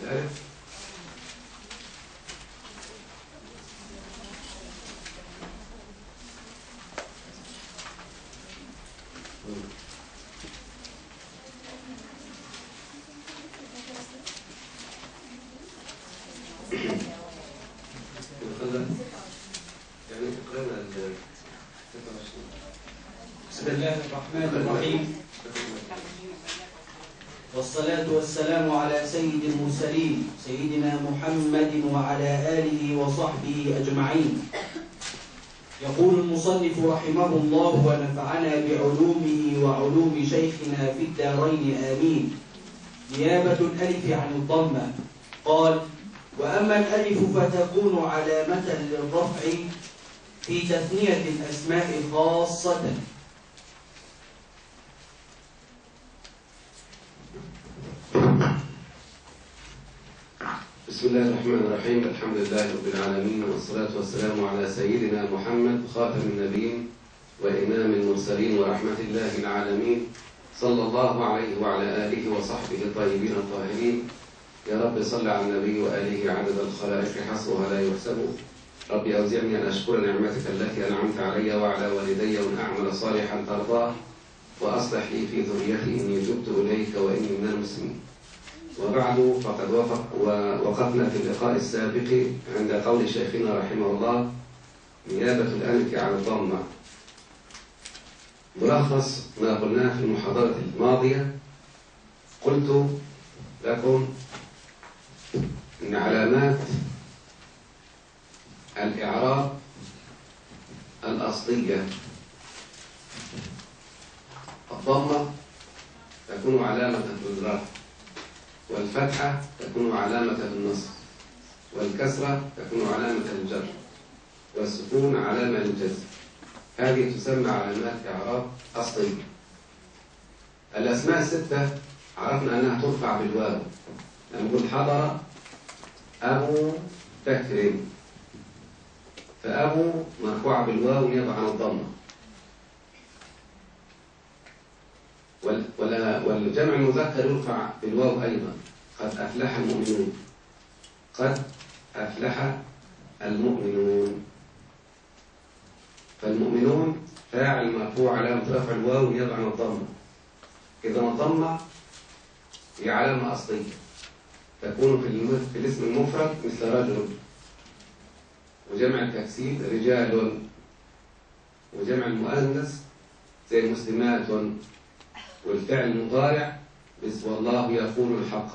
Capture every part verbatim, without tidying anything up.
الألف. بسم الله الرحمن الرحيم، والصلاة والسلام على سيد المرسلين سيدنا محمد وعلى آله وصحبه أجمعين. يقول المصنف رحمه الله ونفعنا بعلومه وعلوم شيخنا في الدارين آمين. نيابة الألف عن الضمة. قال: وأما الألف فتكون علامة للرفع في تثنية الأسماء خاصة. بسم الله الرحمن الرحيم. الحمد لله رب العالمين، والصلاة والسلام على سيدنا محمد خاتم النبيين وإمام المرسلين ورحمة الله العالمين، صلى الله عليه وعلى آله وصحبه الطيبين الطاهرين. يا رب صل على النبي وآله عدد الخلائق حصرها لا يحسب. ربي أوزعني أن أشكر نعمتك التي أنعمت علي وعلى والدي وأن أعمل صالحا ترضاه، وأصلح لي في ذريتي إني تبت إليك وإني من المسلمين. وبعد، فقد وقفنا في اللقاء السابق عند قول شيخنا رحمه الله: نيابة الألف على الضمة. ملخص ما قلناه في المحاضرة الماضية: قلت لكم إن علامات الإعراب الأصلية الضمة تكون علامة للرفع، والفتحة تكون علامة للنصب، والكسرة تكون علامة للجر، والسكون علامة للجزم. هذه تسمى علامات إعراب أصلية. الأسماء الستة عرفنا أنها ترفع بالواو. نقول حضر أبو بكر، فأبو مرفوعة بالواو نيابة عن الضمة. والجمع المذكر يرفع بالواو أيضا: قد أفلح المؤمنون، قد أفلح المؤمنون. فالمؤمنون فاعل مرفوع علامة رفع الواو نيابة عن الضمة. إذا الضمة هي علامة أصلية، تكون في الاسم المفرد مثل رجل، وجمع التكسير رجال، وجمع المؤنث زي مسلمات، والفعل المضارع مثل والله يقول الحق.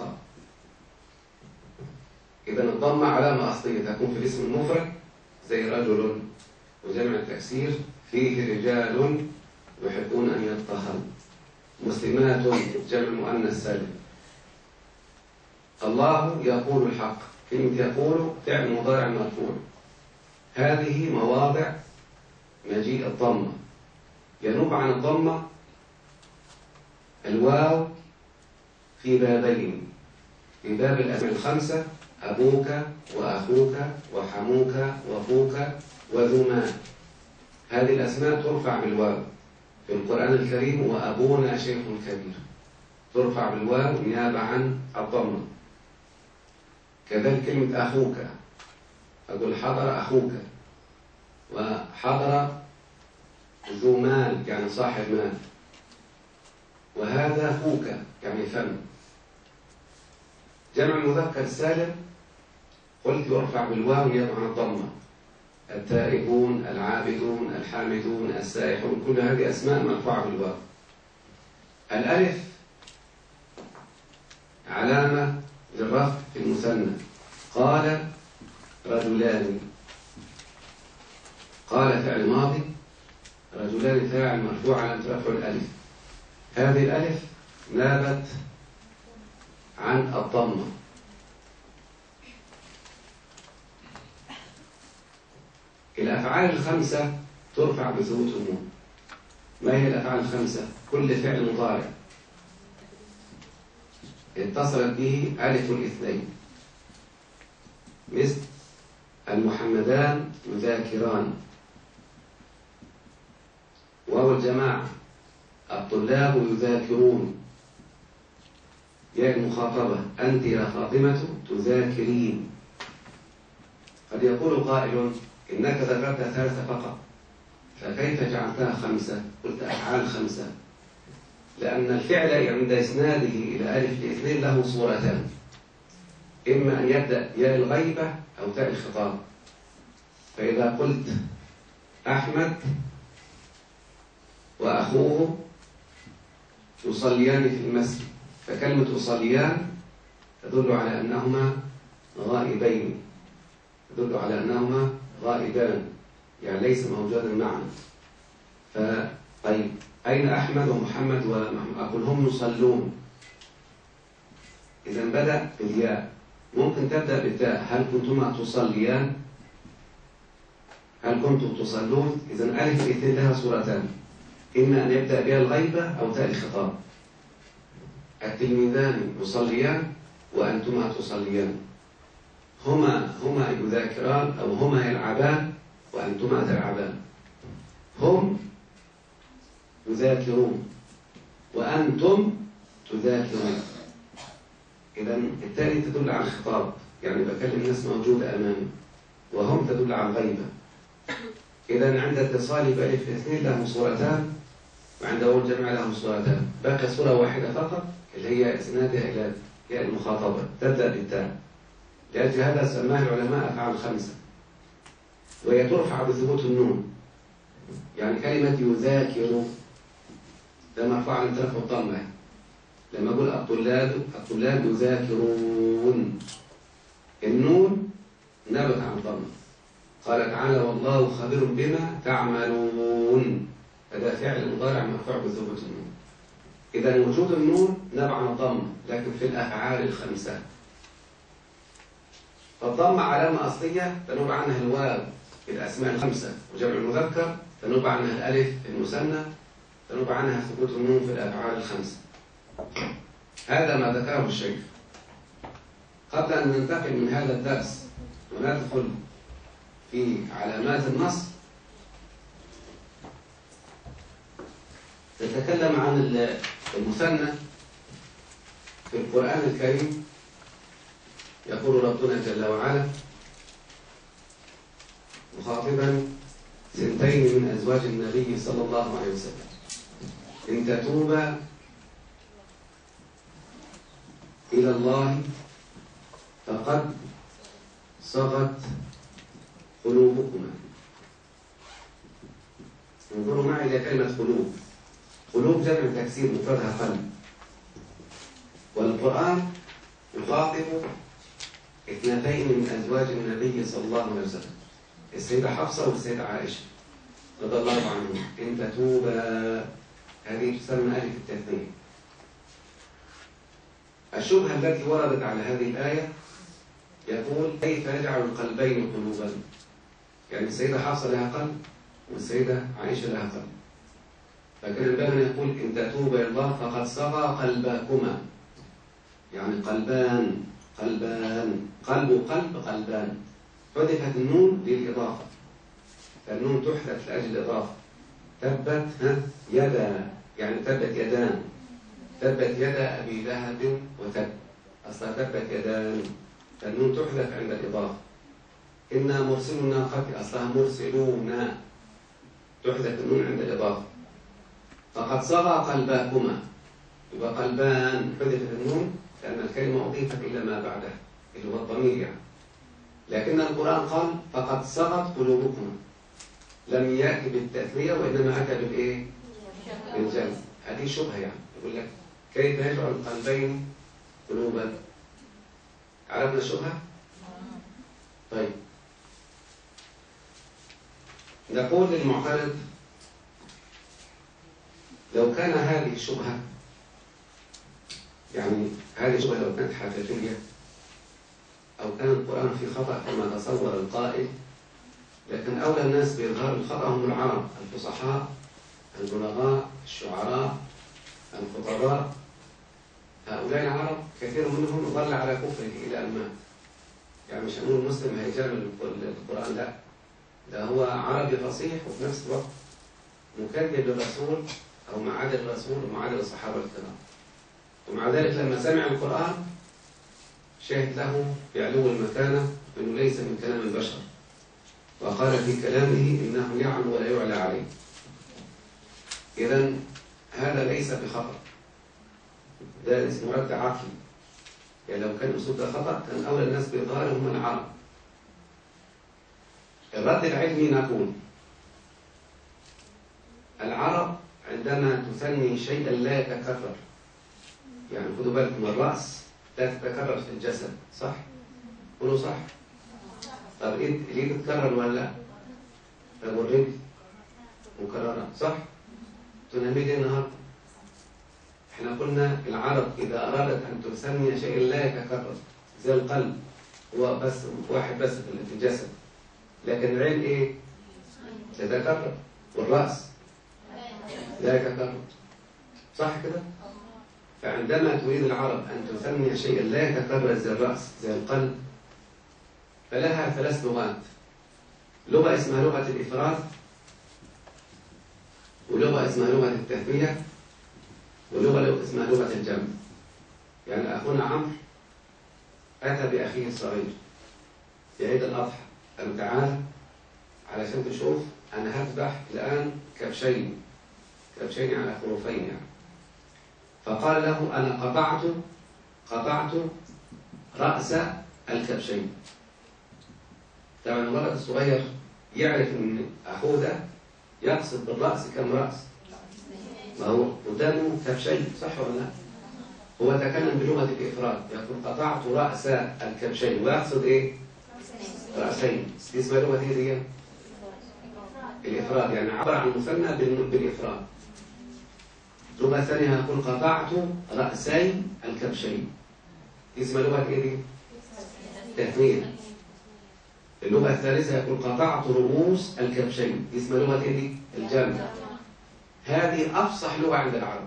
إذا الضمة علامة أصلية تكون في الاسم المفرد زي رجل، وجمع التكسير فيه رجال يحبون أن يطهروا، مسلمات جمع المؤنث سالم. الله يقول الحق، كلمة يقول فعل مضارع مرفوع. هذه مواضع مجيء الضمة. ينوب عن الضمة الواو في بابين: في باب الأسماء الخمسة: أبوك وأخوك وحموك وأخوك وذوما. هذه الأسماء ترفع بالواو في القرآن الكريم: وأبونا شيخ كبير، ترفع بالواو نيابة عن الضمة. كذلك كلمة أخوك، أقول حضر أخوك، وحضر ذو مال يعني صاحب مال، وهذا أخوك يعني فم. جمع المذكر السالم قلت يرفع بالواو نيابة عن الضمة: التائبون، العابدون، الحامدون، السائحون، كل هذه أسماء مرفوعة بالواو. الألف علامة للرفع في المثنى: قال رجلان. قال فعل ماضي، رجلان فاعل مرفوع علامة رفع الألف. هذه الألف نابت عن الضمة. الأفعال الخمسة ترفع بثبوت النون. ما هي الأفعال الخمسة؟ كل فعل مضارع اتصلت به ألف الاثنين، مثل المحمدان يذاكران، واو الجماعة الطلاب يذاكرون، يا المخاطبة أنت يا فاطمة تذاكرين. قد يقول قائل إنك ذكرت ثلاثة فقط، فكيف جعلتها خمسة؟ قلت أفعال خمسة، لأن الفعل عند إسناده إلى ألف الاثنين له صورتان، إما أن يبدأ يا الغيبة أو تاء الخطاب. فإذا قلت أحمد وأخوه يصليان في المسجد، فكلمة يصليان تدل على أنهما غائبين، تدل على أنهما غائبان، يعني ليس موجودا معا. فطيب أين أحمد ومحمد ومحمد؟ أقول هم يصلون، إذا بدأ بالياء. ممكن تبدأ بالتاء، هل كنتما تصليان؟ هل كنتم تصلون؟ إذا ألف الاثنين لها صورتان، إما أن يبدأ بها الغيبة أو تاء الخطاب. التلميذان يصليان وأنتما تصليان، هما هما يذاكران أو هما يلعبان وأنتما تلعبان. هم يذاكرون وأنتم تذاكرون. إذا التالي تدل على الخطاب، يعني بكلم الناس موجودة أمامي، وهم تدل على الغيبة. إذا عند اتصال بألف الاثنين له صورتان، وعند أول جمع له صورتان. بقى صورة واحدة فقط اللي هي إسنادها إلى هي المخاطبة، تبدأ بالتاء. لأجل هذا سماها العلماء أفعال خمسة، وهي ترفع بثبوت النون. يعني كلمة يذاكر ده مرفوع على ترفع الضمة. لما أقول الطلاب الطلاب يذاكرون، النون نبت عن الضمة. قال تعالى والله خبير بما تعملون، هذا فعل مضارع مرفوع بثبوت النون. إذا وجود النون نبع عن الضمة، لكن في الأفعال الخمسة. فالضمة علامة أصلية تنوب عنها الواو في الأسماء الخمسة، وجمع المذكر تنوب عنها الألف في المثنى، تنوب عنها ثبوت النون في الأفعال الخمسة. هذا ما ذكره الشيخ. قبل أن ننتقل من هذا الدرس وندخل في علامات النص، نتكلم عن المثنى في القرآن الكريم. يقول ربنا جل وعلا مخاطبا سنتين من أزواج النبي صلى الله عليه وسلم: إن تتوبا إلى الله فقد صغت قلوبكما. انظروا معي إلى كلمة قلوب. قلوب جمع تكسير مفردها قلب، والقرآن يخاطب اثنتين من أزواج النبي صلى الله عليه وسلم، السيدة حفصة والسيدة عائشة رضي الله عنهم. إن تتوبا هذه تسمى ألف التثنية. الشبهة التي وردت على هذه الآية يقول كيف يجعل القلبين قلوبا؟ يعني السيدة حفصة لها قلب والسيدة عائشة لها قلب، فكان الباب يقول إن تتوبا إلى الله فقد صغى قلبكما، يعني قلبان قلبان، قلب قلب قلبان. حذفت النون للإضافة، فالنون تحذف لأجل الإضافة. تبت يدا، يعني تبت يدان، تبت يدا أبي لهب وتب، أصلا تبت يدان، فالنون تحذف عند الإضافة. إنا مرسلوا الناقة، أصلها مرسلون، تحذف النون عند الإضافة. فقد صغى قلباكما، يبقى قلبان حذفت النون لأن الكلمة أضيفت إلى ما بعدها اللي هو الضمير يعني. لكن القرآن قال فقد صغت قلوبكما، لم يأتي بالتثنية وإنما أتى بالإيه؟ بالجمع. هذه شبهة يعني، يقول لك كيف يجعل القلبين قلوبا؟ عرفنا الشبهة؟ طيب نقول للمعترض لو كان هذه الشبهة، يعني هذه الشبهة لو كانت حقيقية أو كان القرآن في خطأ كما تصور القائل، لكن أولى الناس بإظهار الخطأ هم العرب الفصحاء البلغاء الشعراء الخطباء. هؤلاء العرب كثير منهم ظل على كفره إلى أن مات. يعني مش هنقول مسلم هيجامل القرآن، لا، ده هو عربي فصيح وفي نفس الوقت مكذب للرسول أو معادي الرسول ومعادي الصحابة الكرام. ومع ذلك لما سمع القرآن شهد له بعلو المكانة أنه ليس من كلام البشر، وقال في كلامه إنه يعلو ولا يعلى عليه. إذن هذا ليس بخطأ، ده اسمه رد عقلي. يعني لو كان الأسلوب ده خطأ كان أولى الناس بإظهاره هم العرب. الرد العلمي نقول العرب عندما تثني شيئا لا يتكرر، يعني خدوا بالكم الرأس لا تتكرر في الجسد، صح؟ قولوا صح؟ طب إيه ليه تتكرر ولا لا؟ طب والرجل مكررة، صح؟ تنامي ليه النهارده؟ احنا قلنا العرب إذا أرادت أن تثني شيئا لا يتكرر زي القلب هو بس واحد بس في الجسد، لكن العين إيه؟ تتكرر، والرأس لا يتكرر، صح كده؟ فعندما تريد العرب أن تثني شيئا لا يتكرر زي الرأس زي القلب فلها ثلاث لغات. لغة اسمها لغة الإفراد، ولغة اسمها لغة التثنية، ولغة اسمها لغة الجمع. يعني أخونا عمرو أتى بأخيه الصغير في عيد الأضحى، قال تعال علشان تشوف أنا هذبح الآن كبشين، كبشين على خروفين يعني. فقال له أنا قطعت قطعت رأس الكبشين. طبعا الولد الصغير يعرف أن أخوه ده يقصد بالرأس كم رأس؟ ما هو قدامه كبشين، صح ولا لا؟ هو تكلم بلغة الإفراد، يقول قطعت رأس الكبشين ويقصد إيه؟ رأسين. دي اسمها لغة إيه دي؟ الإفراد، يعني عبر عن المثنى بالإفراد. لغة ثانية يقول قطعت رأسي الكبشين، دي اسمها لغة إيه دي؟ تثنية. اللغة الثالثة يقول قطعت رؤوس الكبشين، دي اسمها لغة إيه دي؟ الجمع. هذه أفصح لغة عند العرب،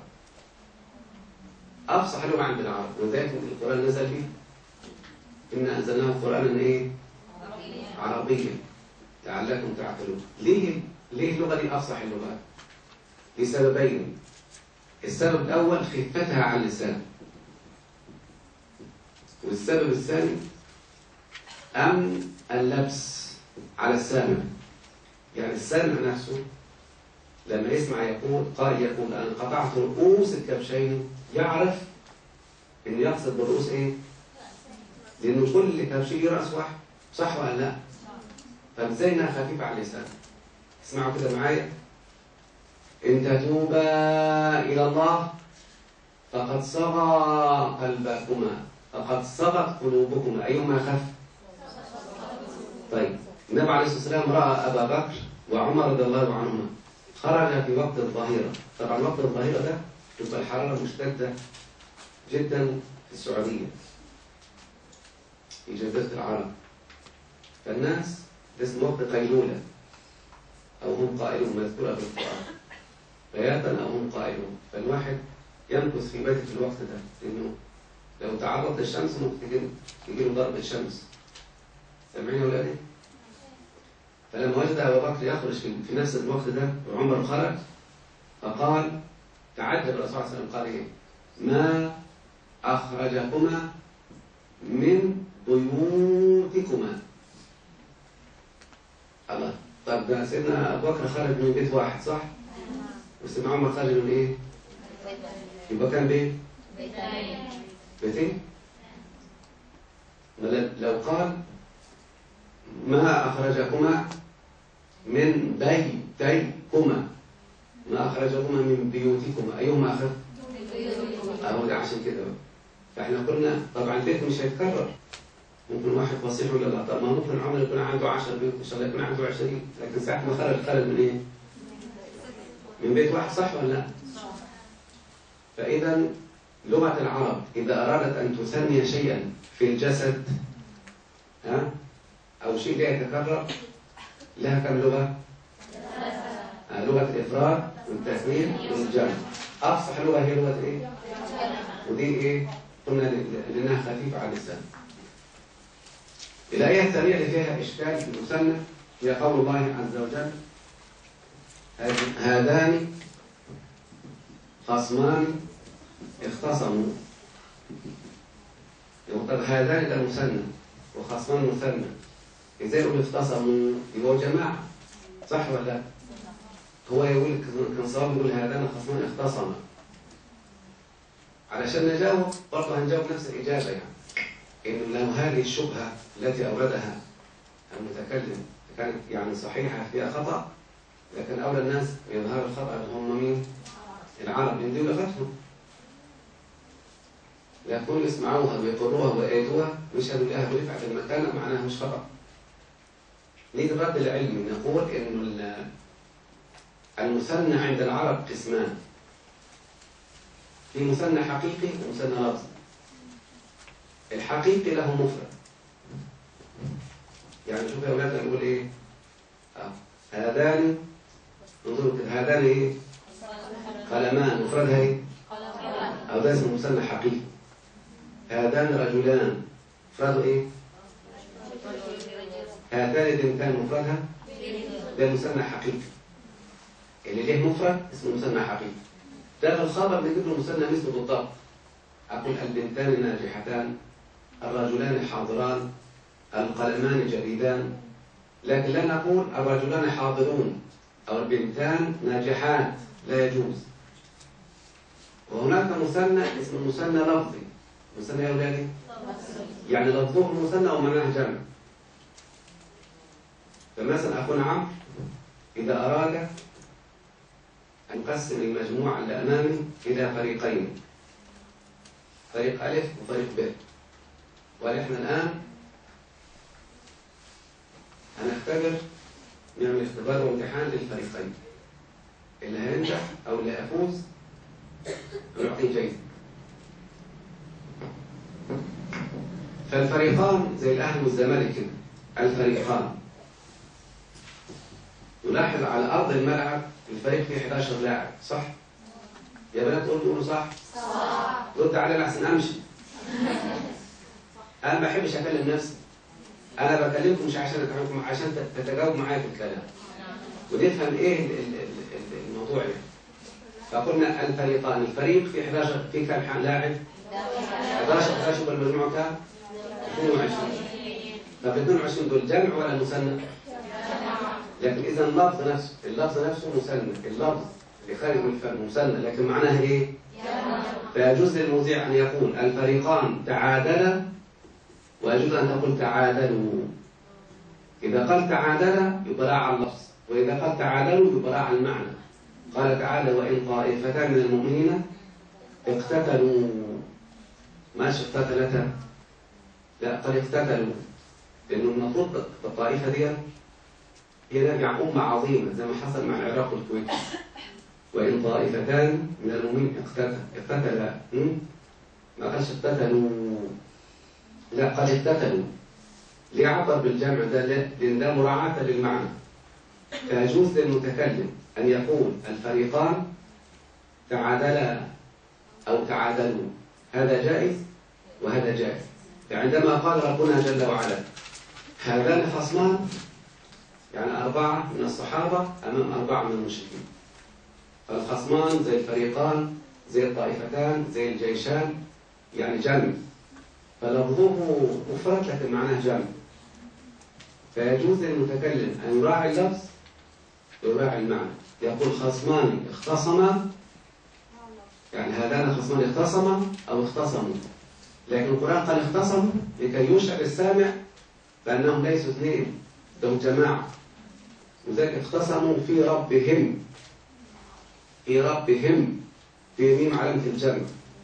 أفصح لغة عند العرب، وذلك القرآن نزل فيه إنا أنزلناه قرآنا إيه؟ عربيا لعلكم تعقلون. ليه ليه اللغة دي أفصح اللغات؟ لسببين. السبب الأول خفتها على اللسان، والسبب الثاني أمن اللبس على السامع. يعني السامع نفسه لما يسمع يقول قال يقول أنا قطعت رؤوس الكبشين يعرف إن يقصد بالرؤوس إيه؟ لأنه كل كبشين رأس واحد، صح ولا لا؟ فإزاي إنها خفيفة على اللسان؟ اسمعوا كده معايا. إن تتوبا إلى الله فقد صغى قلبكما فقد صغت قلوبكما، أيهما خف؟ طيب النبي عليه الصلاة والسلام رأى أبا بكر وعمر رضي الله عنهما خرج في وقت الظهيرة. طبعا وقت الظهيرة ده تبقى الحرارة مشتدة جدا في السعودية في جزيرة العرب، فالناس ده اسمه وقت قيلولة أو هم قائلون، مذكورة في القرآن بياتا أو هم قائلون. فالواحد يمكث في بيته في الوقت ده، لأنه لو تعرض للشمس ممكن يجيله ضرب الشمس. سامعين يا ولادي؟ فلما وجد أبا بكر يخرج في نفس الوقت ده وعمر خرج فقال تعجب الرسول صلى الله عليه وسلم، قال إيه؟ ما أخرجكما من بيوتكما. الله، طب ده سيدنا أبو بكر خرج من بيت واحد صح؟ وسيدنا عمر خرج من إيه؟ يبقى كان بيت؟ بيتين. بيتين؟ لو قال ما أخرجكما من بيتيكما، ما أخرجكما من بيوتكما، أيهما أخذ؟ أهو ده عشان كده. فإحنا قلنا طبعا البيت مش هيتكرر، ممكن واحد فصيح ولا لا، طب ما ممكن عمر يكون عنده عشرة بيوت، إن شاء الله يكون عنده عشرين، لكن ساعة ما خرج خرج من إيه؟ من بيت واحد، صح ولا لا؟ فإذا لغة العرب إذا أرادت أن تثني شيئا في الجسد ها أو شيء لا يتكرر لها كم لغة؟ آه لغة الإفراد والتثنية والجمع. أفصح لغة هي لغة إيه؟ ودي إيه؟ قلنا لأنها خفيفة على اللسان. الآية الثانية اللي فيها إشكال في المثنى هي قول الله عز وجل هذان خصمان اختصموا. يقول طب هذان ده مثنى وخصمان مثنى، ازاي يقول اختصموا؟ يبقوا جماعة، صح ولا لا؟ هو يقول كان صواب يقول هذان خصمان اختصما. علشان نجاوب برضه هنجاوب نفس الإجابة، يعني إنه لو هذه الشبهة التي أوردها المتكلم كانت يعني صحيحة فيها خطأ، لكن أولى الناس يظهر الخطأ هم مين؟ العرب، من دي لغتهم. لكن يسمعوها ويقروها ويأيدوها ويشهدوا لها برفعة المكانة، معناها مش خطأ. نيجي الرد العلمي نقول إنه المثنى عند العرب قسمان، في مثنى حقيقي ومثنى لفظي. الحقيقي له مفرد، يعني شوف يا أولاد نقول إيه؟ آه. هذان، انظروا كده، هذان إيه؟ قلمان، مفردها إيه؟ أو ده اسمه مثنى حقيقي. هذان رجلان، مفرده إيه؟ هاتان بنتان، مفردها ده مثنى حقيقي. اللي ليه مفرد اسمه مثنى حقيقي. ده في الخبر بنجيب له مثنى مثله بالضبط. أقول البنتان ناجحتان، الرجلان حاضران، القلمان جديدان. لكن لا نقول الرجلان حاضرون أو البنتان ناجحات، لا يجوز. وهناك مثنى اسمه مثنى لفظي. مثنى يا أولادي؟ يعني لفظه مثنى ومعناه جمع. فمثلا أخونا عمرو إذا أراد أن يقسم المجموعة اللي أمامي إلى فريقين، فريق ألف وفريق ب، ونحن الآن هنختبر، نعمل اختبار وامتحان للفريقين، اللي هينجح أو اللي هيفوز نعطيه جايزة. فالفريقان زي الأهلي والزمالك كده، الفريقان نلاحظ على أرض الملعب الفريق فيه إحدى عشر لاعب، صح؟ يا بنات تقولوا تقولوا صح؟ صح. رد علي لحسن أمشي. أنا ما بحبش أكلم نفسي. أنا بكلمكم مش عشان أكلمكم، عشان تتجاوب معايا في الكلام ونفهم إيه الموضوع يعني. فقلنا الفريقان، الفريق فيه إحدى عشر، فيه كم لاعب؟ إحدى عشر. إحدى عشر بالمجموع كام؟ اثنين وعشرين. طب اثنين وعشرين دول جمع ولا مثنى؟ لكن إذا اللفظ نفسه، اللفظ نفسه مثنى، اللفظ اللي خارج من الفم مثنى، لكن معناها إيه؟ فيجوز للمذيع أن يقول الفريقان تعادلا، ويجوز أن تقول تعادلوا. إذا قال تعادلا يبقى راعى اللفظ، وإذا قال تعادلوا يبقى راعى المعنى. قال تعالى وإن طائفتان من المؤمنين اقتتلوا، ماشي اقتتلتا، لا قال اقتتلوا، لأنه المفروض الطائفة دي هي نرجع أمة عظيمة زي ما حصل مع العراق والكويت. وإن طائفتان من المؤمنين اقتتلا، ما قالش اقتتلوا، لا قال اقتتلوا. ليه عبر بالجمع ده؟ لأن ده مراعاة للمعنى. فيجوز للمتكلم أن يقول الفريقان تعادلا أو تعادلوا، هذا جائز وهذا جائز. فعندما قال ربنا جل وعلا هذان خصمان، يعني أربعة من الصحابة أمام أربعة من المشركين. فالخصمان زي الفريقان زي الطائفتان زي الجيشان، يعني جمع، فلفظه مفرد لكن معناه جمع. فيجوز للمتكلم أن يراعي اللفظ ويراعي المعنى. يقول خصمان اختصما، يعني هذان خصمان اختصما أو اختصموا، لكن القرآن قال اختصموا لكي يشعر السامع بأنهم ليسوا اثنين، ده جماعة. وذلك اختصموا في ربهم، في ربهم، في ميم علامة الجمع.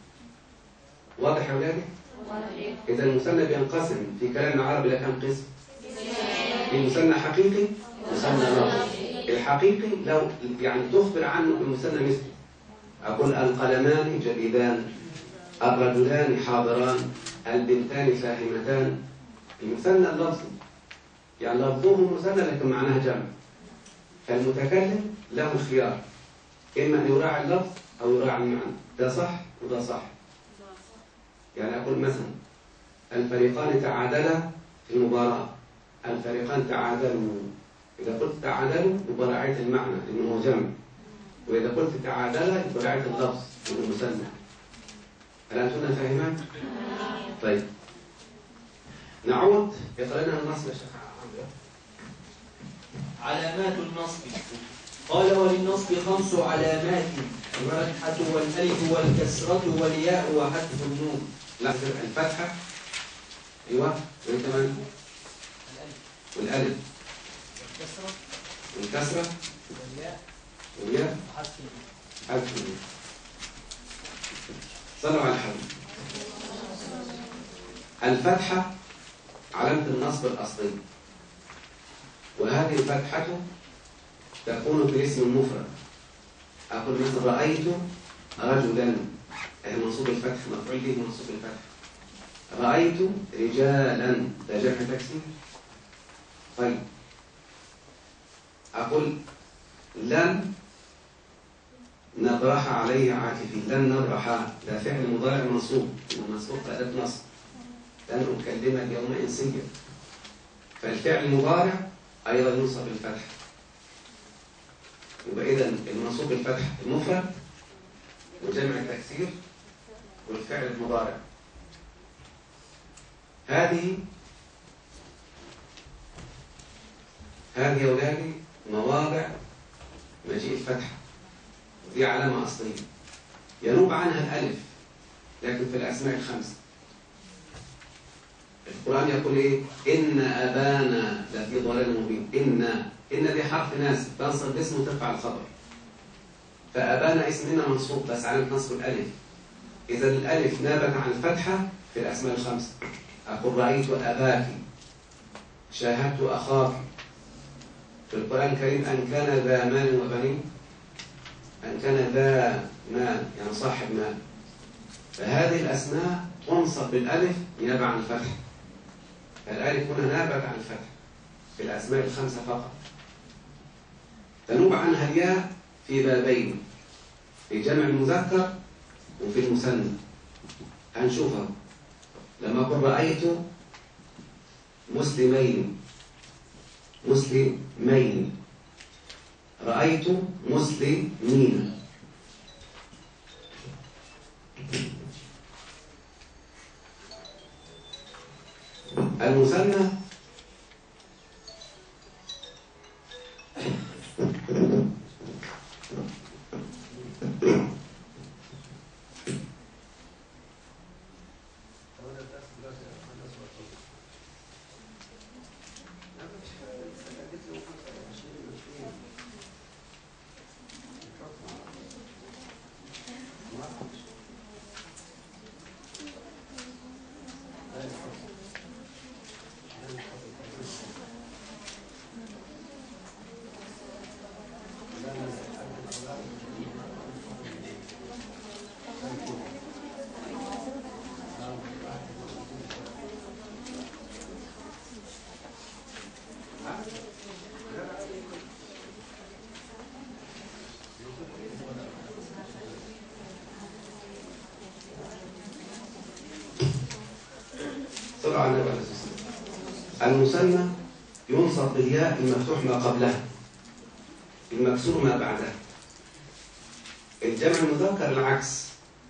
واضح يا ولادي؟ إذا المثنى بينقسم في كلام العربي إلى كم قسم؟ في مثنى حقيقي ومثنى لفظي. الحقيقي لو يعني تخبر عنه بمثنى مثله، أقول القلمان جديدان، الرجلان حاضران، البنتان فاهمتان. المثنى اللفظي يعني لفظه مثنى لكن معناه جمع. فالمتكلم له الخيار، إما أن يراعي اللفظ أو يراعي المعنى، ده صح وده صح. يعني أقول مثلا الفريقان تعادلا في المباراة، الفريقان تعادلوا. إذا قلت تعادلوا يبقى راعيت المعنى لأنه هو جمع، وإذا قلت تعادلا يبقى راعيت اللفظ لأنه مثنى. هل أنتم فاهمان؟ طيب نعود. يقرأ لنا النصب يا شيخ عمرو. علامات النصب. قال وللنصب خمس علامات: الفتحة والألف والكسرة والياء وحذف النون. لا، الفتحة أيوه، وكمان والألف والكسرة والكسرة والياء والياء وحذف النون. حذف النون. صلوا على الحبيب. الفتحة علامة النصب الأصلي، وهذه الفتحة تكون في الاسم المفرد. أقول مثلا رأيت رجلا، هي منصوب الفتح، مفعول به منصوب الفتح. رأيت رجالا، ده جمع تكسير. طيب أقول لن نبرح عليه عاكفين، لن نبرح، ده فعل مضارع منصوب، منصوب بأداة نصب. لن أكلمك يوم إنسيا، فالفعل المضارع أيضا ينصب الفتح. يبقى إذا المنصوب الفتح المفرد وجمع التكسير والفعل المضارع. هذه هذه يا أولادي مواضع مجيء الفتحة، ودي علامة أصلية ينوب عنها الألف، لكن في الأسماء الخمسة القرآن يقول إيه؟ إن أبانا لفي ضلال مبين. إن إن دي حرف ناسب تنصب الاسم وترفع الخبر، فأبانا اسم إن منصوب بس علامة نصب الألف. إذا الألف نابت عن الفتحة في الأسماء الخمسة. أقول رأيت أباك، شاهدت أخاك. في القرآن الكريم أن كان ذا مال وبنين، أن كان ذا مال يعني صاحب مال. فهذه الأسماء تنصب بالألف نيابة عن الفتح. الألف هنا نابت عن الفتح في الأسماء الخمسة فقط. تنوب عنها الياء في بابين، في جمع المذكر وفي المثنى. هنشوفها لما أقول رأيت مسلمين، مسلمين، رأيت مسلمين. المثنى المثنى ينصب بالياء المفتوح ما قبلها، المكسور ما بعدها. الجمع المذكر العكس،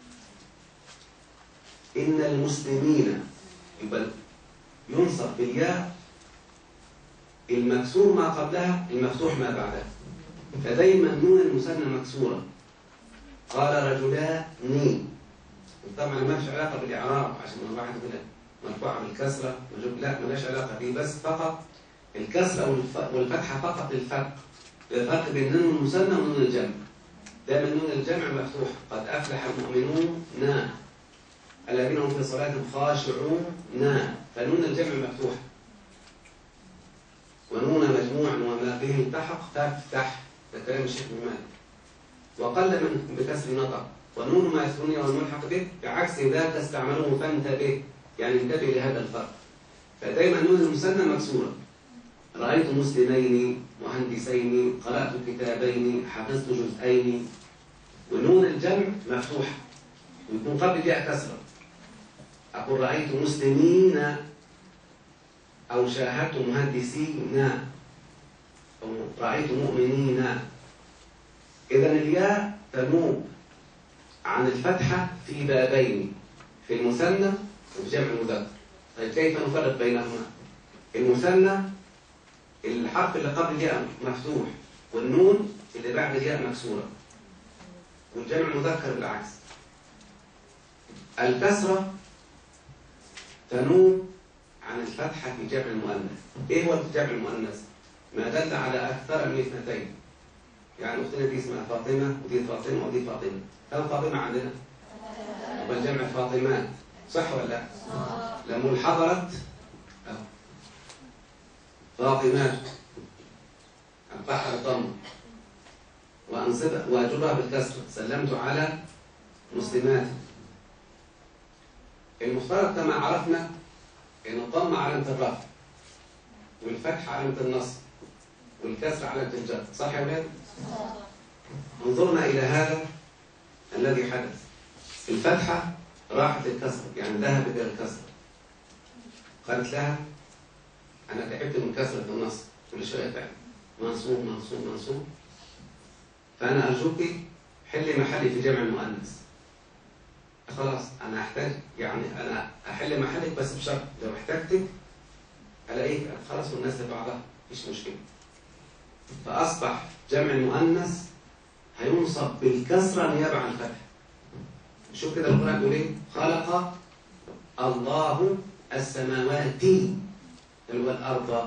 إن المسلمين يبقى ينصب بالياء المكسور ما قبلها المفتوح ما بعدها. فدايما نون المثنى مكسورة. قال رجلان، طبعا ما فيش علاقة بالإعراب عشان الواحد يقول مرفوعة بالكسرة، لا ملاش علاقة به، بس فقط الكسرة والفتحة فقط للفرق، الفرق بين نون المثنى ونون الجمع. دائما نون الجمع مفتوح، قد أفلح المؤمنون نا الذين هم في صلاتهم خاشعون نا، فنون الجمع مفتوح. ونون مجموع وما به التحق تفتح، ده كلام الشيخ ابن مالك. وقل من بكسر نطق. ونون ما يسكنني والملحق به بعكس ذاك استعملوه فانتبه، يعني انتبه لهذا الفرق. فدايما نون المثنى مكسورة. رأيت مسلمين، مهندسين، قرأت كتابين، حفظت جزئين. ونون الجمع مفتوحة ويكون قبل الياء كسرة. أقول رأيت مسلمين أو شاهدت مهندسين أو رأيت مؤمنين. إذا الياء تنوب عن الفتحة في بابين، في المثنى وفي جمع المذكر. طيب كيف نفرق بينهما؟ المثنى الحرف اللي قبل الياء مفتوح والنون اللي بعد الياء مكسورة، والجمع المذكر بالعكس. الكسرة تنوب عن الفتحة في جمع المؤنث. إيه هو جمع المؤنث؟ ما دل على أكثر من اثنتين. يعني أختنا دي اسمها فاطمة ودي فاطمة ودي فاطمة. كم فاطمة عندنا؟ يبقى جمع فاطمات، صح ولا لا؟ لما حضرت فاطمات أفتحها بالضم وأنصبها وأجرها بالكسر، سلمت على مسلمات. المفترض كما عرفنا إن الضم علامة الرفع والفتح علامة النصب والكسر علامة الجر، صح يا ولاد؟ انظرنا إلى هذا الذي حدث. الفتحة راحت للكسر، يعني ذهبت إلى الكسر. قالت لها أنا تعبت من كسرة النصب، كل شوية فعل منصوب منصوب منصوب، فأنا أرجوك حلي محلي في جمع المؤنث. خلاص أنا أحتاج، يعني أنا أحل محلك بس بشرط لو احتجتك ألاقيك خلاص والناس لبعضها مفيش مشكلة. فأصبح جمع المؤنث هينصب بالكسرة نيابة عن الفتح. شوف كده القرآن بيقول إيه؟ خلق الله السماوات اللي هو الأرض.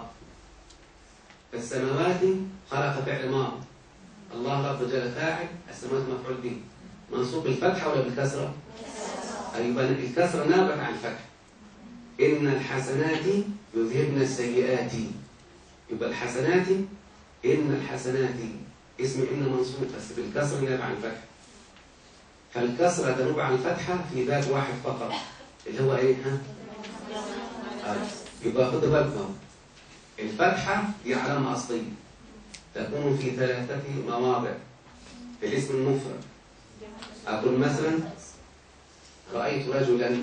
السماوات خلق فعل ماضي، الله رب جل فاعل، السماوات مفعول به، منصوب بالفتحة ولا بالكسرة؟ أيوة الكسرة نابت عن الفتح. إن الحسنات يذهبن السيئات، يبقى الحسنات إن الحسنات اسم إن منصوب بس بالكسرة نابت عن الفتح. فالكسرة تنوب عن الفتحة في باب واحد فقط اللي هو إيه؟ ها؟ آه. يبقى خد بالكم الفتحة دي علامة أصلية تكون في ثلاثة مواضع في الاسم المفرد. أقول مثلا رأيت رجلا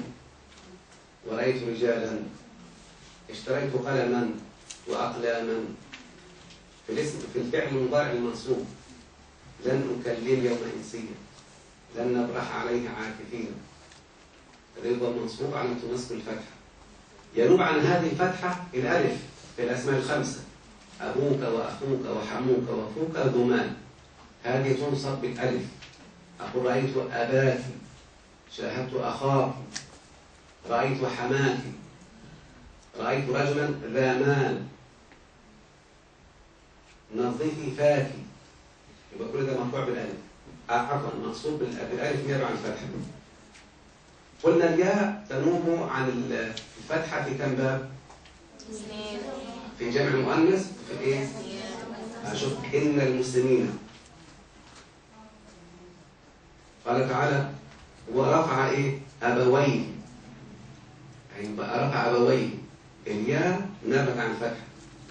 ورأيت رجالا، اشتريت قلما وأقلاما. في الاسم في الفعل المضارع المنصوب لن أكلم يوم إنسيا، لن نبرح عليه عاكفين. رضا منصوب على نصب الفتحة. ينوب عن هذه الفتحة الألف في الأسماء الخمسة، أبوك وأخوك وحموك وأخوك ذمان، هذه تنصب بالألف. أقول رأيت أباك، شاهدت أخاك، رأيت حماك، رأيت رجلا ذا مال، نظفي فاك. يبقى كل ده مرفوع بالألف، عفوا منصوب بالألف نيابة عن الفتحة. قلنا الياء تنوب عن الفتحة في كم باب؟ في جمع المؤنث في ايه؟ أشوف إن المسلمين. قال تعالى ورفع ايه؟ أبويه. يبقى رفع أبويه، الياء نابت عن الفتحة،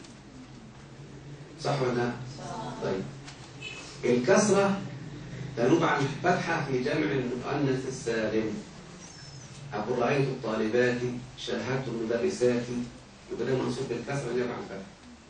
صح ولا لا؟ طيب الكسرة تنوب عن الفتحة في جمع المؤنث السالم. أقول رأيت الطالبات، شاهدت المدرسات، يبقى ده منصوب بالكسرة نيابة عن الفتحة.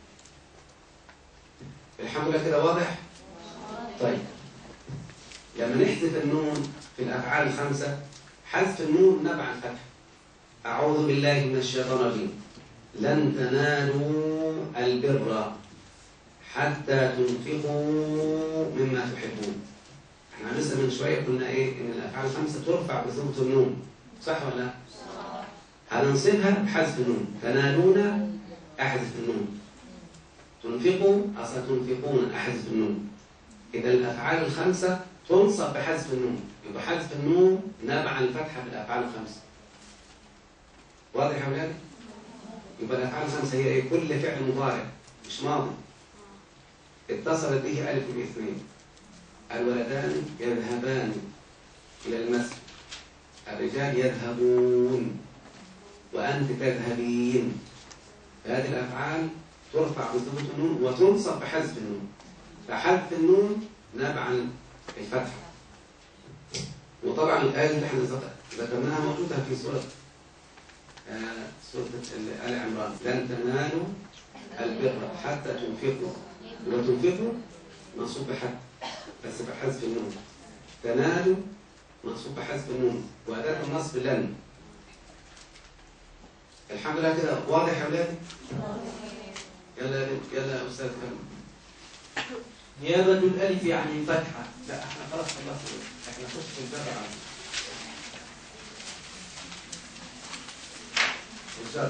الحمد لله كده واضح؟ طيب لما نحذف النون في الأفعال الخمسة، حذف النون نابع عن الفتحة. أعوذ بالله من الشيطان الرجيم. لن تنالوا البر حتى تنفقوا مما تحبون. احنا لسه من شوية قلنا ايه؟ ان الأفعال الخمسة ترفع بثبوت النون، صح ولا لا؟ هننصبها بحذف النون. تنالون أحذف النون، تنفقوا أصلا تنفقون أحذف النون. إذا الأفعال الخمسة تنصب بحذف النون، يبقى حذف النون نابع عن الفتحة في الأفعال الخمسة. واضح يا ولاد؟ يبقى الأفعال الخمسة هي إيه؟ كل فعل مضارع مش ماضي اتصلت به ألف الاثنين. الولدان يذهبان إلى المسجد، الرجال يذهبون، وأنت تذهبين. هذه الأفعال ترفع بثبوت النون وتنصب بحذف النون. فحذف النون نابع عن الفتحة. وطبعا الآية اللي احنا ذكرناها موجودة في سورة آه سورة آل عمران. لن تنالوا البر حتى تنفقوا، وتنفقوا منصوب بحذف بس بحذف النون. تنالوا منصوب بحذف النون، وأداة النصب لن. الحمد لله كده واضح يا ولادي؟ يلا يلا يا أستاذ كمل. نيابة الألف عن الفتحة. لا احنا خلاص خلصنا، احنا نخش في الجر على الجر.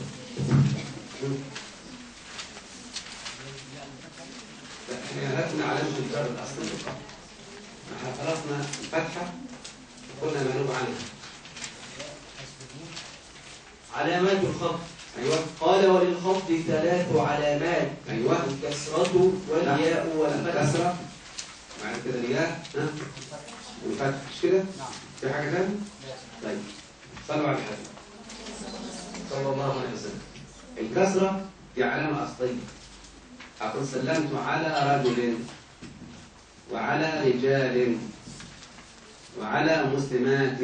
لا احنا عرفنا علامة الجر الأصلي فقط. احنا خلصنا الفتحة وقلنا منوب عنها. علامات الخفض. أيوه. قال وللخفض ثلاث علامات. أيوه. الكسرة والياء والفتح. الكسرة بعد كده الياء ها والفتح، مش كده؟ نعم. في حاجة ثانية؟ طيب صلوا على الحبيب صلى الله عليه وسلم. الكسرة دي علامة أصلية. أقول سلمت على رجل وعلى رجال وعلى مسلمات.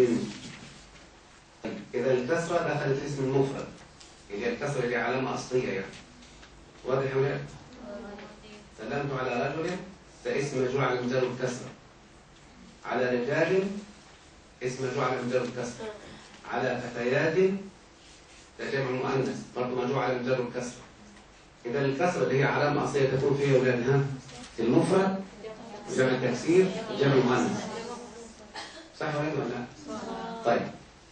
إذا الكسرة دخلت في اسم المفرد، هي الكسرة دي علامة أصلية يعني. واضح يا ولاد؟ سلمت على رجل ده اسم مجموع على مجرد الكسرة. على رجال اسم مجموع على مجرد الكسرة. على فتيات ده جمع مؤنث برضه مجموع على مجرد الكسرة. إذا الكسرة اللي هي علامة أصلية تكون فيها يا ولاد ها؟ في المفرد وجمع التكسير وجمع المؤنث. صح يا ولاد ولا لا؟ طيب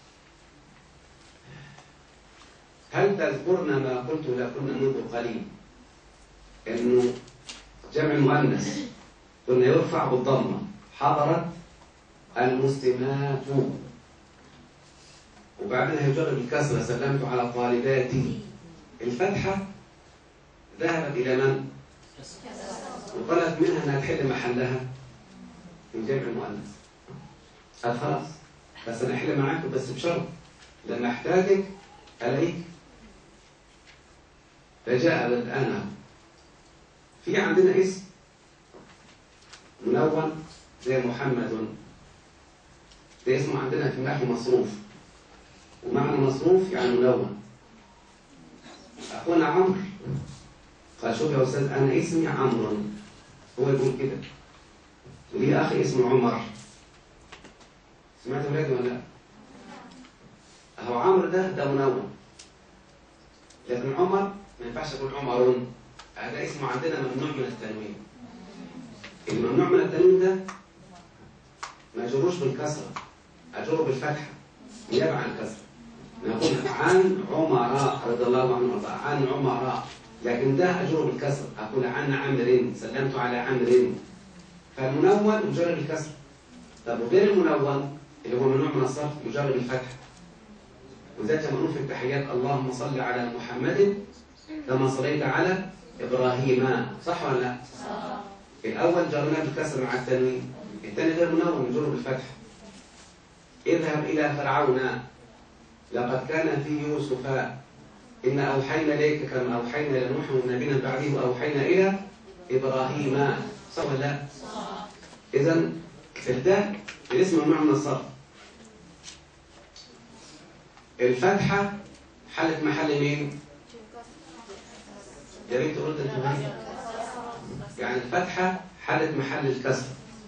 هل تذكرنا ما قلت لكم منذ قليل انه جمع المؤنث قلنا يرفع بالضمه حضرت المسلمات، وبعدين هيجر بالكسره سلمت على طالباتي. الفتحه ذهبت الى من؟ وطلبت منها انها تحل محلها من جمع المؤنث. قال خلاص بس انا احل معاكم بس بشرط لما احتاجك الاقيك. فجاء الآن في عندنا اسم منون زي محمد، ده اسمه عندنا في النحو مصروف، ومعنى مصروف يعني منون. أخونا عمرو قال شوف يا أستاذ أنا اسمي عمرو، هو يقول كده، ولي أخي اسمه عمر. سمعت ولادي ولا لا؟ أهو عمرو ده ده منون، لكن عمر ما ينفعش اقول عمر، هذا اسمه عندنا ممنوع من التنوين. الممنوع من التنوين ده ما اجروش بالكسره، اجره بالفتحه نيابه عن الكسره. نقول عن عمراء رضي الله عنه وارضاه، عن عمراء، لكن ده اجره بالكسره، اقول عن عمرو سلمت على عمرو. فالمنون مجرد بالكسره. طب وغير المنون اللي هو ممنوع من الصرف مجرد بالفتحه. وذات منوف في التحيات اللهم صل على محمد كما صليت على إبراهيم. صح ولا لا؟ صح. الأول جرناه بالكسر مع التنوين، الثاني غير منون مجرور بالفتح. اذهب إلى فرعون لقد كان في يوسف إن أوحينا إليك كما أوحينا إلى نوح والنبي من بعده وأوحينا إلى إبراهيم. صح ولا لا؟ صح. إذا التاء الاسم ممنوع من الصرف. الفتحة حلت محل مين؟ يا ريت تقول انت. يعني الفتحة حلت محل الكسر،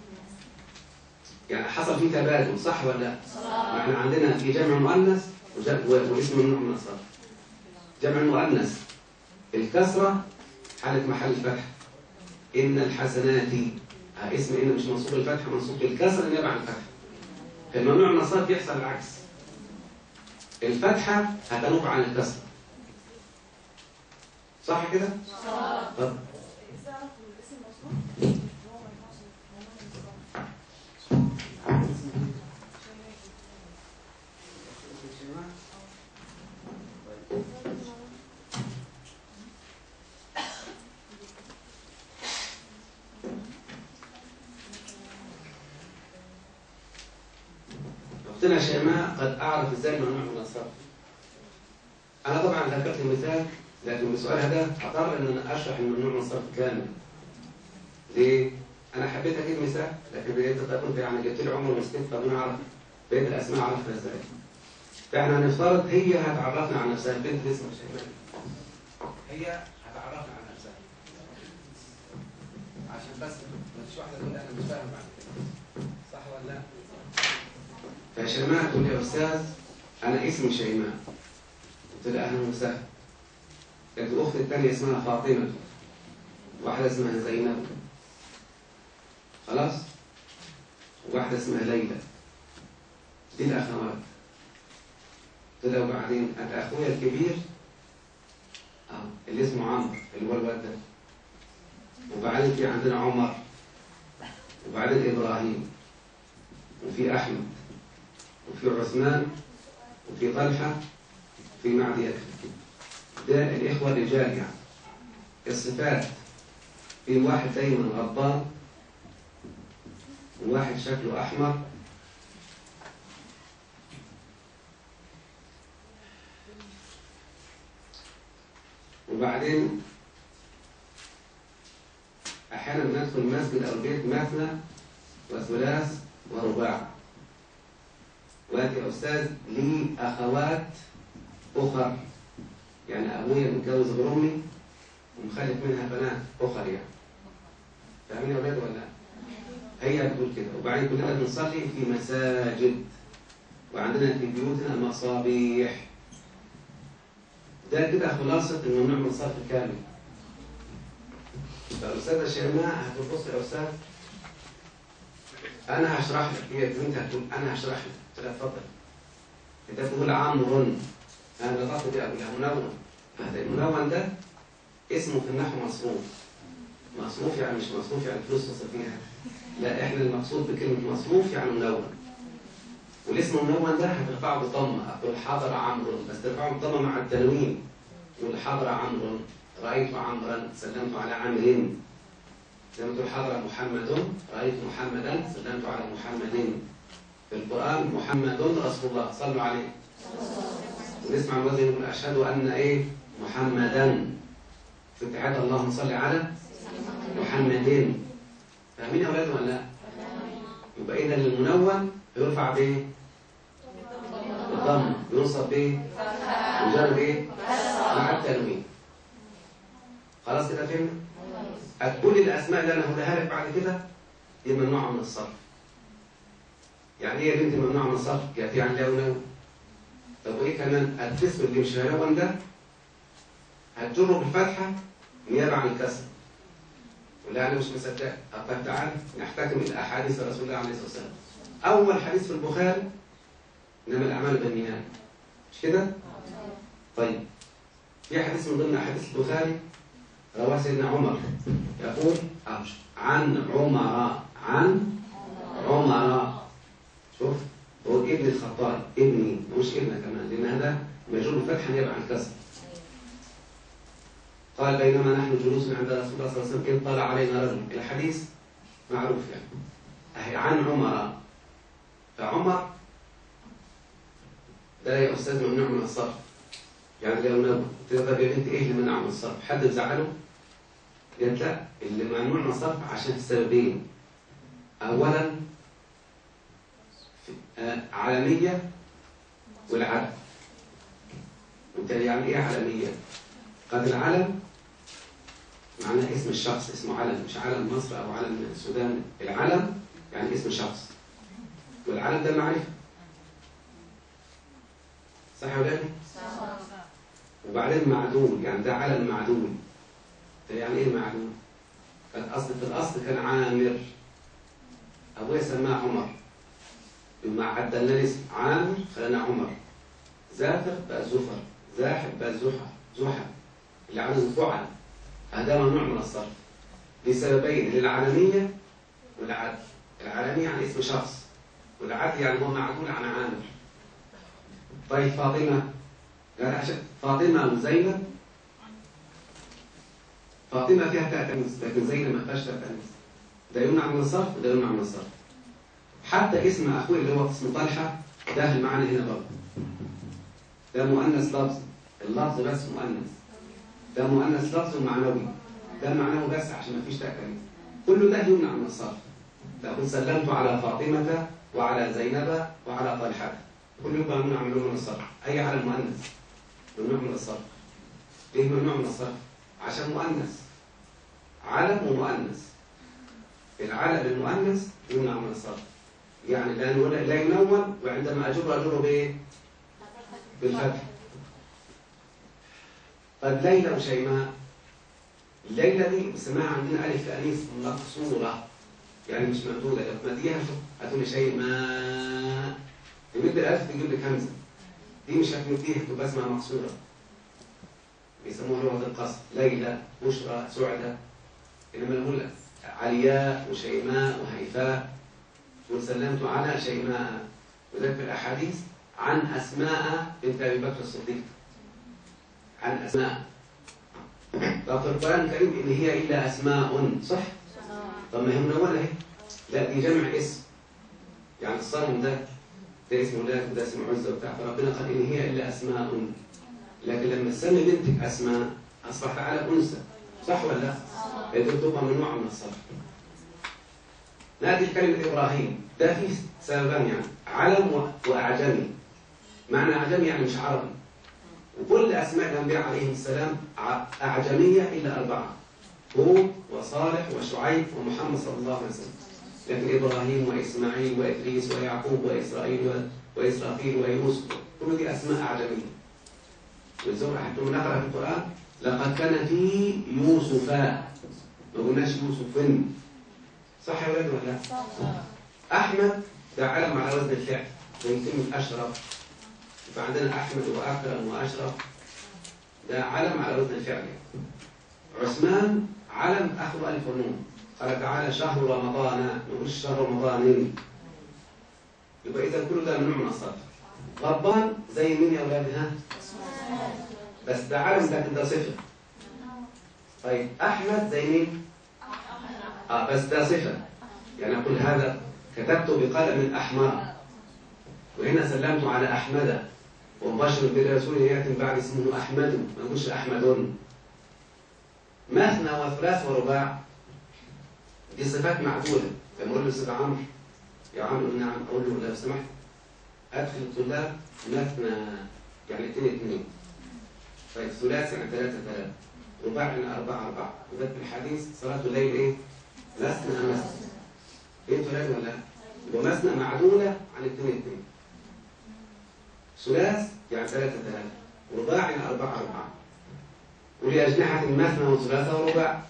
يعني حصل فيه تبادل. صح ولا لا؟ صح. احنا عندنا في جمع مؤنث واسم ممنوع من الصرف. جمع المؤنث الكسرة حلت محل الفتحة. إن الحسنات اسم إن مش منصوب الفتحة، منصوب بالكسر نيابة عن الفتحة. في الممنوع من الصرف يحصل العكس، الفتحة هتنوب عن الكسر. صح كده؟ صح. طب أختنا شيماء قد أعرف إزاي ممنوع من الصرف. أنا طبعا ذكرت المثال، لكن السؤال هذا أضطر أن أنا أشرح الممنوع من الصرف كامل. ليه؟ أنا حبيت أجيب مثال، لكن بقيت كنت يعني جبت لي عمر مسكين فأنا أعرف بقيت الأسماء أعرفها إزاي. فإحنا هنفترض هي هتعرفنا عن نفسها، البنت اسمها شيماء. هي هتعرفنا عن نفسها. عشان بس ما فيش واحدة تقول أنا مش فاهم بعد كده. صح ولا لا؟ فشيماء تقول لي يا أستاذ أنا اسمي شيماء، قلت لها أهلا وسهلا. كانت الأخت الثانية اسمها فاطمة، واحدة اسمها زينب، خلاص، وواحدة اسمها ليلى، دي الأخوات. قلت لها وبعدين أنا أخويا الكبير أهو اللي اسمه عمرو اللي هو الواد ده، وبعدين في عندنا عمر، وبعدين إبراهيم، وفي أحمد، وفي عثمان، وفي طلحة، وفي معدية. ده الإخوة الرجال يعني. الصفات في واحد دايما غضبان، وواحد شكله أحمر، وبعدين أحيانا ندخل مسجد أو بيت مثنى وثلاث ورباع. وأنت يا أستاذ لي أخوات أخر، يعني أبويا متجوز غير أمي ومخلف منها بنات أخر يعني. فاهمين يا أولاد ولا لا؟ هي بتقول كده. وبعدين كلنا بنصلي في مساجد، وعندنا في بيوتنا مصابيح. ده كده خلاصة الممنوع من الصرف الكامل. فالأستاذة شيماء هتقول بص يا أستاذ أنا هشرح لك، هي بنت هتقول أنا هشرح لك. قلت لها اتفضل. أنت تقول عمرو، أنا نطقت دي أقول لها منون. هذا المنون ده اسمه في النحو مصروف. مصروف يعني مش مصروف يعني فلوس تصرفيها، لا، إحنا المقصود بكلمة مصروف يعني منون. والاسم المنون ده هترفعه بالضمة، هتقول حضر عمرو، بس ترفعه بالضمة مع التنوين. تقول حضر عمرو، رأيت عمرا، سلمت على عمرو. زي ما تقول حضر محمد، رأيت محمدا، سلمت على محمد. في القرآن محمد رسول الله، صلوا عليه. ونسمع الوزن يقول أشهد أن إيه محمدا، في اتحاد اللهم صل على محمد. فاهمين يا أولاد ولا لا؟ يبقى إذا المنون يرفع بإيه؟ بالضم، ينصب بإيه؟ يجر بإيه؟ مع التنوين. خلاص كده فهمنا؟ هتقول الأسماء اللي أنا هقولها لك بعد كده دي ممنوعة من الصرف. يعني إيه يا بنتي ممنوعة من الصرف؟ يأتي عن لون. طب وإيه كمان؟ الاسم اللي مش هيلون ده هتجره بالفتحة نيابة عن الكسر. ولا أنا مش مصدق. طب تعالى نحتكم إلى أحاديث رسول الله عليه الصلاة والسلام. أول حديث في البخاري إنما الأعمال بالنيات، مش كده؟ طيب في حديث من ضمن أحاديث البخاري رواه سيدنا عمر يقول عن عمر عن عمر. شوف هو ابن الخطاب، ابني مش ابنه كمان، لأن هذا مجرور بالفتحة نيابة عن الكسر. قال بينما نحن جلوس عند رسول الله صلى الله عليه وسلم إذ طلع علينا رجل. الحديث معروف يعني. أهي عن عمر. فعمر ده يا أستاذ ممنوع من الصرف. يعني لو نبغى تقدر يا بنت إيه اللي منع من الصرف؟ حد زعله؟ قالت لا، اللي ممنوع من الصرف عشان سببين. أولا علمية والعدل. وبالتالي يعني إيه علمية؟ قد العلم معناه اسم الشخص، اسمه علم، مش علم مصر أو علم السودان. العلم يعني اسم شخص، والعلم ده معرفة. صح يا ولادي؟ صح. وبعدين معدول، يعني ده علم معدول. يعني ايه معدول؟ كان اصل في الاصل كان عامر، ابويا سماه عمر، لما عدلنا الاسم عامر خلينا عمر. زافر بقى زفر، زاحف بقى زحى زحى، اللي عامل فعل. هذا ممنوع من الصرف لسببين، للعالمية والعدل. العالمية يعني اسم شخص، والعدل يعني هو معدول عن عامر. طيب فاطمة، قال عشان فاطمة وزينب، فاطمة فيها تاء تأنيث لكن زينب ما فيهاش تاء تأنيث. ده يمنع من الصرف وده يمنع من الصرف. حتى اسم أخوي اللي هو اسمه طلحة داخل معانا هنا برضه. ده مؤنث لفظ، اللفظ بس مؤنث. ده مؤنث لفظ ومعنوي. ده معنوي بس عشان ما فيش تاء تأنيث. كله ده يمنع من الصرف. لو سلمت على فاطمة وعلى زينب وعلى طلحة كل يبقى ممنوع من الصرف. أي على المؤنث ممنوع من الصرف. ليه ممنوع من الصرف؟ عشان مؤنث، علم ومؤنث. العلم المؤنث يمنع من الصرف، يعني لأنه لا ينون، وعندما أجر أجره بإيه؟ بالفتح. طيب ليلى وشيماء، الليلة دي بسماها عندنا ألف تأنيث مقصورة، يعني مش ممدودة. لو تمديها هتقولي شيماء، تمد الألف تجيب لك همزة، دي مش هتمديها تبقى اسمها مقصورة، بيسموها لغة القصر. ليلى، بشرى، سعدة. إنما نقول علياء وشيماء وهيفاء، وسلمت على شيماء. وذلك في الأحاديث عن أسماء بنت أبي بكر الصديق، عن أسماء. طب في القرآن الكريم إن هي إلا أسماء، صح؟ طب ما هي منونة أهي، لا دي جمع اسم، يعني الصنم ده ده اسمه لات وده اسمه عزة وبتاع، فربنا قال إن هي إلا أسماء. لكن لما تسمي بنتك أسماء أصبح على أنثى، صح ولا لا؟ هي تبقى من نوع من الصرف. نأتي كلمة إبراهيم، ده فيه سببان، يعني علم وأعجمي. معنى أعجمي يعني مش عربي، وكل أسماء الأنبياء عليهم السلام أعجمية إلا أربعة: هود وصالح وشعيب ومحمد صلى الله عليه وسلم. لكن إبراهيم وإسماعيل وإدريس ويعقوب وإسرائيل وإسرافيل ويوسف كل دي أسماء أعجمية. والزور حتى نقرأ في القرآن لقد كان في يوسف، ما قلناش يوسف، صح يا ولاد ولا لا؟ أحمد ده علم على وزن الفعل، ويتم أشرف. فعندنا أحمد وأكرم وأشرف، ده علم على وزن الفعل. عثمان علم آخر ألف ونون. قال تعالى شهر رمضان، ما نقولش شهر رمضان. يبقى إذا كل ده ممنوع من الصرف. ربان زي مين يا أولاد؟ ها؟ بس ده علم لكن ده صفة. طيب أحمد زي مين؟ آه بس ده صفة، يعني أقول هذا كتبت بقلم أحمر، وهنا سلمت على أحمد، ومبشر برسول يأتي من بعد اسمه أحمد، ما نقولش أحمد. مثنى وثلاث ورباع دي صفات معدولة. لما أقول له سيد عمرو يا عمرو نعم، أقول له لو سمحت أدخل الطلاب مثنى، يعني اثنين اثنين. طيب ثلاث يعني ثلاثة ثلاثة، رباع يعني أربعة أربعة. وذلك الحديث صلاة الليل إيه؟ مثنى مثنى. إيه ثلاث ولا؟ ومثنى معدولة عن اثنين اثنين. ثلاث يعني ثلاثة ثلاثة، ورباع يعني أربعة أربعة. ولأجنحة مثنى وثلاثة ورباع.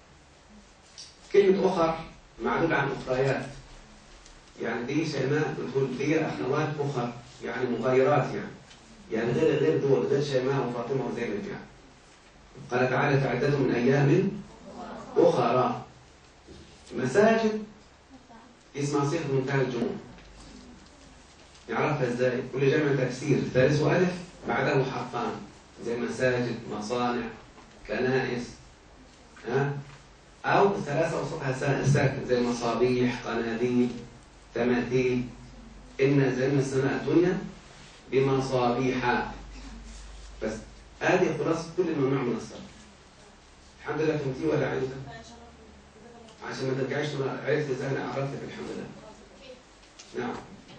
كلمة أخر معدولة عن أخريات، يعني دي شيماء بتقول دي أخوات أخر، يعني مغايرات، يعني يعني غير غير دول، غير شيماء وفاطمة وزينب. يعني قال تعالى تعددوا من أيام أخرى. مساجد اسمها صيغة منتهى الجموع. نعرفها ازاي؟ كل جمع تكسير ثالث ألف بعده حرفان، زي مساجد، مصانع، كنائس، ها؟ أو ثلاثة وسطها ساكن زي مصابيح، قناديل، تماثيل. إن زينا السماء الدنيا بمصابيح. بس هذه خلاصة كل الممنوع من الصرف. الحمد لله فهمتي ولا عرفتها؟ عشان ما ترجعيش عرفت ازاي انا عرفتك الحمد لله. نعم.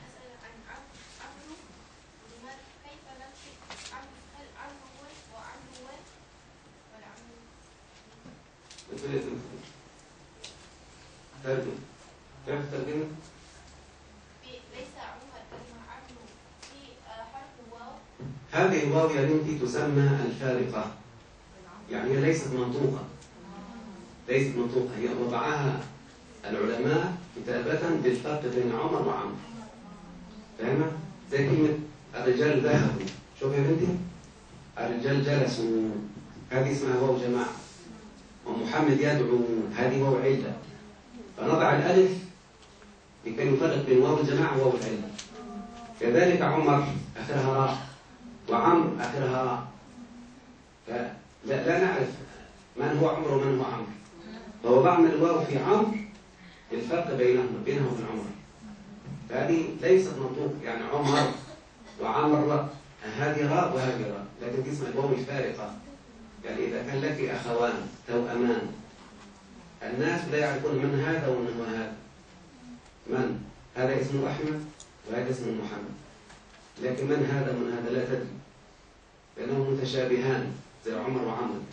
ترجم. كيف ترجمه؟ ليس عموما كلمة عدل في حرف واو. هذه الواو يا بنتي تسمى الفارقة، يعني هي ليست منطوقة، ليست منطوقة، هي وضعها العلماء كتابة بالفرق بين عمر وعمرو. فاهمة؟ زي كلمة الرجال ذهبوا، شوف يا بنتي، الرجال جلسوا، هذه اسمها واو جماعة. ومحمد يدعو، هذه واو علة. فنضع الألف لكي نفرق بين واو الجماعة وواو العلة. كذلك عمر آخرها راء، وعمرو آخرها راء. فلا لا نعرف من هو عمرو ومن هو عمرو، فوضعنا الواو في عمرو الفرق بينهما، بينه وبين عمر. فهذه ليست منطوق، يعني عمر وعمر هذه راء وهذه راء، لكن دي اسمها الواو الفارقة. يعني إذا كان لك أخوان توأمان، الناس لا يعرفون من هذا ومن هو هذا. من هذا اسمه أحمد وهذا اسمه محمد، لكن من هذا ومن هذا لا تدري، لأنهم متشابهان زي عمر وعمر.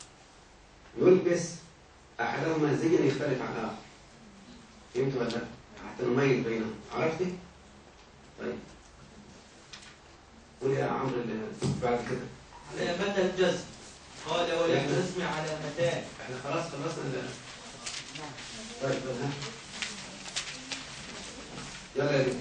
فيلبس أحدهما زيا يختلف عن الآخر. فهمت ولا لا؟ حتى نميز بينهم. عرفتي؟ طيب قول يا عمرو اللي بعد كده. علامة الجزم. قال وللجزم علامتان. احنا خلاص خلصنا ال طيب ها يلا يا بنت.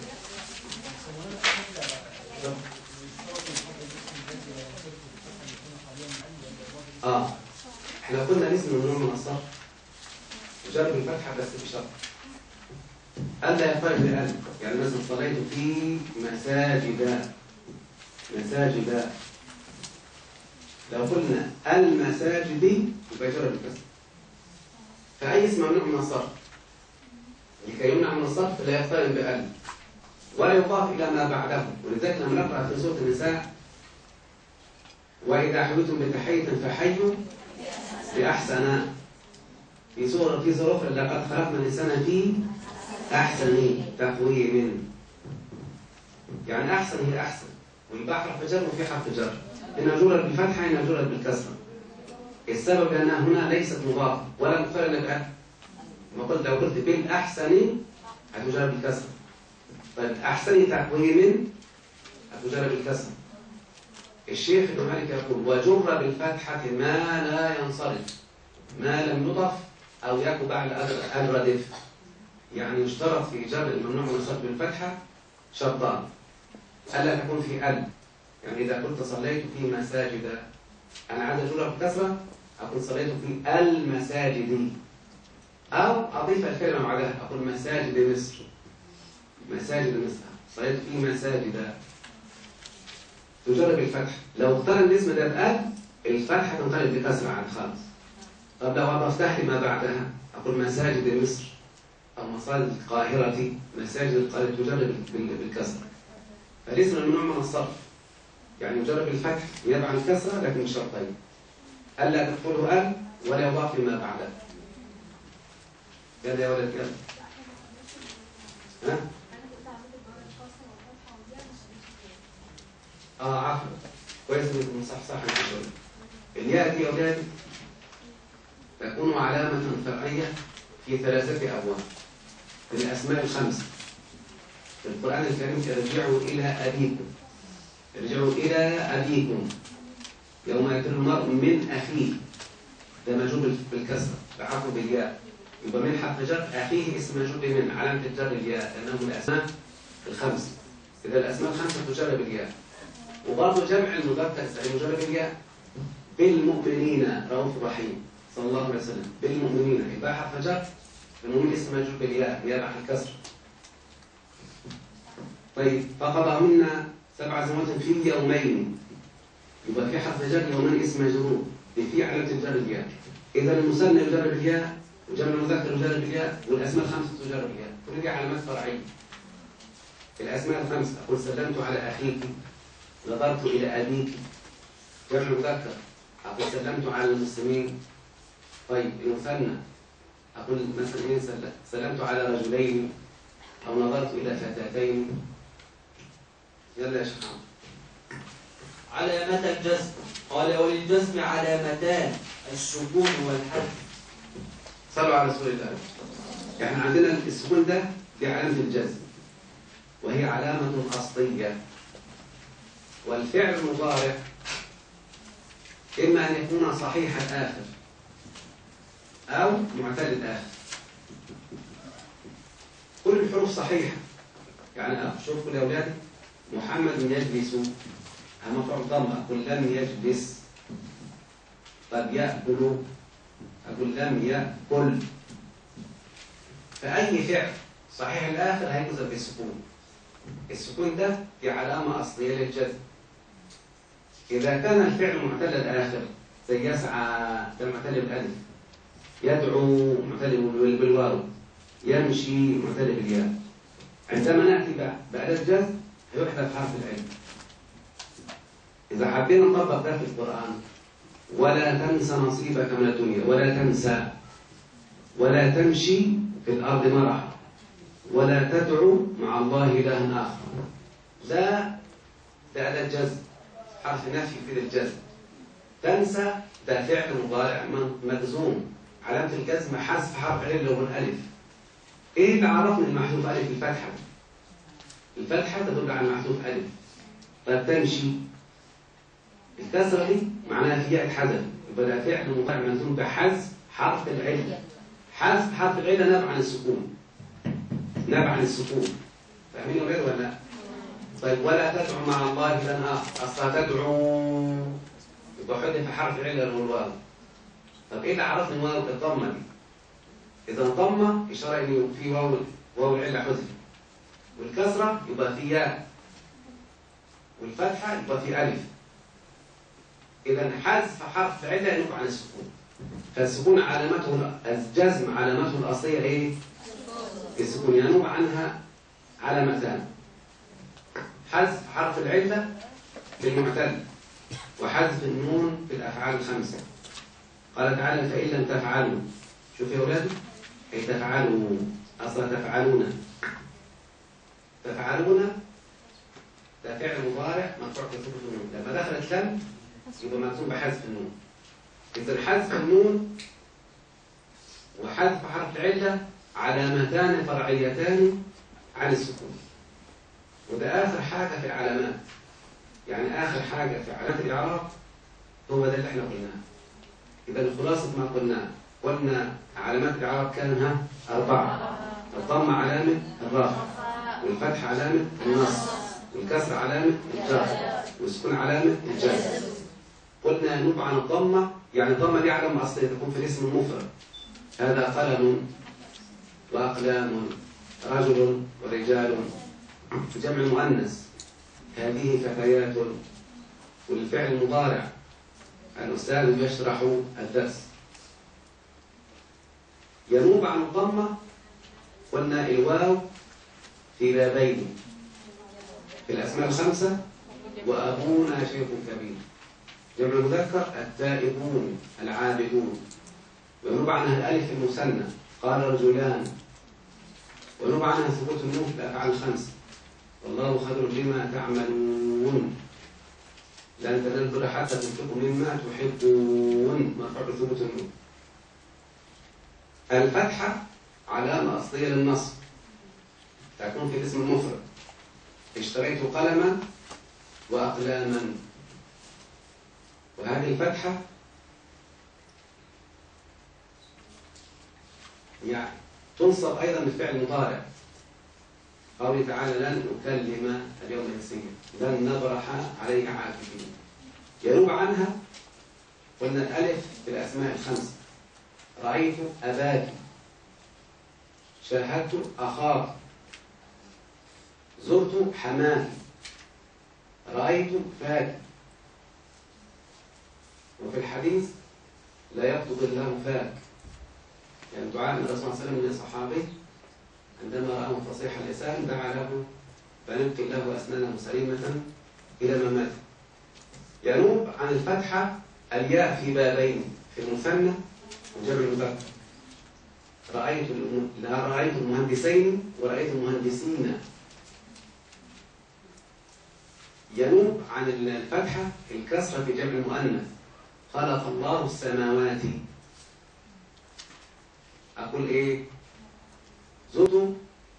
اه احنا قلنا اسم ممنوع من الصرف وجرب الفتحه بس بشرط الا يفرق بألف. يعني مثلا صليت في مساجد مساجد، لو قلنا المساجد يبقى جرب الكسر. فأي اسم ممنوع من الصرف لكي يمنع من الصرف لا يقترن بألف ولا يضاف إلى ما بعده. ولذلك لما نقرأ في سورة النساء وإذا حييتم بتحية فحيوا بأحسن، في سورة في ظروف لقد خلقنا الإنسان في أحسن تقويم. يعني أحسن هي أحسن، والباء حرف جر وفي حرف جر، إن جرت بالفتحة إن جرت بالكسرة. السبب لأنها هنا ليست مضافة ولا مقترنة بألف. ما قلت لو قلت بالأحسن هتجر بالكسرة. طيب أحسن تقويم هتجر بالكسرة. الشيخ ابن مالك يقول وجر بالفتحة ما لا ينصرف ما لم يضف أو يكن بعد الردف. يعني يشترط في جر الممنوع من الصرف بالفتحة شرطان: ألا تكون في ال، يعني إذا قلت صليت في مساجد أنا عايز أجرها بالكسرة أقول صليت في المساجد، أو أضيف الكلمة بعدها أقول مساجد مصر مساجد مصر صليت في مساجد تجرب الفتح. لو اقترن الاسم ده بأل الفتحة تنقلب بكسرة عن خالص. طب لو أضفتها لما بعدها أقول مساجد مصر أو مساجد القاهرة مساجد القاهرة تجرب بالكسرة. فالاسم الممنوع من الصرف يعني يجرب الفتح يبع الكسرة لكن بشرطين: ألا تدخله أل ولا يضاف لما بعده. يلا يا ولد يلا. ها؟ اه عفوا كويس انكم صح صح انتوا. الياء دي يا اولاد تكون علامة فرعية في ثلاثة أبواب في الأسماء الخمسة في القرآن الكريم: ارجعوا إلى أبيكم ارجعوا إلى أبيكم يوم يفر المرء من أخيه، ده مجرور بالكسرة بعفو بالياء، يبقى من حرف جر أخيه اسم مجرور من علامة الجر الياء لأنه الأسماء الخمسة. إذا الأسماء الخمسة تجر بالياء. وبرضه جمع المذكر السالم مجرد بالياء: بالمؤمنين رؤوف رحيم صلى الله عليه وسلم. بالمؤمنين يبقى حرف جر، المؤمن اسم مجرور بالياء يابع الكسر. طيب فقضاهن سبع سنوات في يومين يبقى في حرف جر يومين اسم مجرور في علامة الجر الياء. إذا المثنى يجر بالياء وجمع المذكر يجر بالياء والأسماء الخمسة تجر بالياء. كل دي علامات فرعية. الأسماء الخمسة أقول سلمت على أخيك، نظرت إلى أبيك. جمع المذكر أقول سلمت على المسلمين. طيب المثنى أقول مثلا إيه سلمت على رجلين أو نظرت إلى فتاتين. يلا يا شيخ عمرو. علامة الجزم. قال وللجزم علامتان: السكون والحذف. صلوا على رسول الله. يعني عندنا السكون ده دي علامة الجزم وهي علامة أصلية. والفعل المضارع إما أن يكون صحيح الآخر أو معتل الآخر. كل الحروف صحيحة. يعني شوفوا يا أولاد: محمد يجلس مفعول ضم أقول لم يجلس. طب يأكل أقول لم يأكل. فأي فعل صحيح الآخر هيجزم بالسكون. السكون ده دي علامة أصلية للجزم. إذا كان الفعل معتل الآخر زي يسعى ده معتل بالألف، يدعو معتل بالواو، يمشي معتل بالياء، عندما نأتي بأداة جزم هيحذف حرف العين. إذا حبينا نطبق ده في القرآن: ولا تنسى نصيبك من الدنيا، ولا تنسى، ولا تمشي في الأرض مرحا، ولا تدعو مع الله إلها آخر. ده ده أداة جزم حرف نفي في الجزم. تنسى ده فعل مضارع مجزوم علامة الجزم حذف حرف العين اللي هو الألف. إيه اللي عرفنا المحذوف ألف الفتحة؟ الفتحة تدل على المحذوف ألف. طيب تمشي الكسرة دي معناها فيها اتحذف، يبقى ده فعل مضارع مجزوم بحذف حرف العلة. حذف حرف العلة نابع عن السكون، نابع عن السكون. فاهمين يا ولاد ولا لا؟ طيب ولا تدعو مع الله إلها آخر، أصلا تدعو يبقى حذف حرف العلة اللي هو الواو. طب إيه اللي عرفني الواو الضمة دي؟ إذا ضمة إشارة إنه في واو، واو العلة حذف، والكسرة يبقى في ياء، والفتحة يبقى في ألف. إذا حذف حرف العلة ينوب عن السكون، فالسكون علامته الجزم علامته الأصلية إيه؟ السكون. ينوب عنها علامتان: حذف حرف العلة للمعتل، وحذف النون في الأفعال الخمسة. قال تعالى: فإن لم تفعلوا، شوف يا أولاد، أي تفعلوا، أصلا تفعلون، تفعلون ده فعل مضارع مرفوع بثبوت النون، لما دخلت لم يبقى مكتوب بحذف النون. إذا حذف النون وحذف حرف العلة علامتان فرعيتان عن السكون، وده آخر حاجة في العلامات. يعني آخر حاجة في علامات الإعراب هو ده اللي احنا قلناه. إذا خلاصة ما قلناه، قلنا علامات الإعراب كان ها أربعة: الضم علامة الرفع، والفتح علامة النصب، والكسر علامة الجر، والسكون علامة الجزم. قلنا ينوب عن الضمة، يعني الضمة دي علامة أصلية تكون في الاسم المفرد. هذا قلم وأقلام، رجل ورجال. في جمع المؤنث هذه فتيات. والفعل المضارع الأستاذ يشرح الدرس. ينوب عن الضمة قلنا الواو في بابين في الأسماء الخمسة: وأبونا شيخ كبير. جمع المذكر التائبون العابدون. وينوب عنها الألف المثنى: قال رجلان. وينوب عنها ثبوت النون في الأفعال الخمسة: والله خير بما تعملون، لن تنالوا البر حتى تنفقوا مما تحبون، مرفوع بثبوت النون. الفتحة علامة أصلية للنصب، تكون في الاسم المفرد: اشتريت قلما وأقلاما. وهذه الفتحة يعني تنصب أيضا بالفعل المضارع. قوله تعالى: لن أكلم اليوم إنسيا، لن نبرح عليه عاكفين. ينوب عنها قلنا الألف في الأسماء الخمسة: رأيت أباك، شاهدت أخاك، زرت حماك، رأيت فاك. وفي الحديث: لا يقبض الله فاك، يعني دعاء الرسول صلى الله عليه وسلم من الصحابي عندما رأى فصيح اللسان دعا له فنبت الله أسنانه سليمة إلى مماته. ينوب عن الفتحة الياء في بابين: في المثنى وجمع المذكر. رأيت لا رأيت المهندسين ورأيت المهندسين. ينوب عن الفتحة الكسرة في جمع المؤنث: خلق الله السماوات. أقول إيه؟ زرت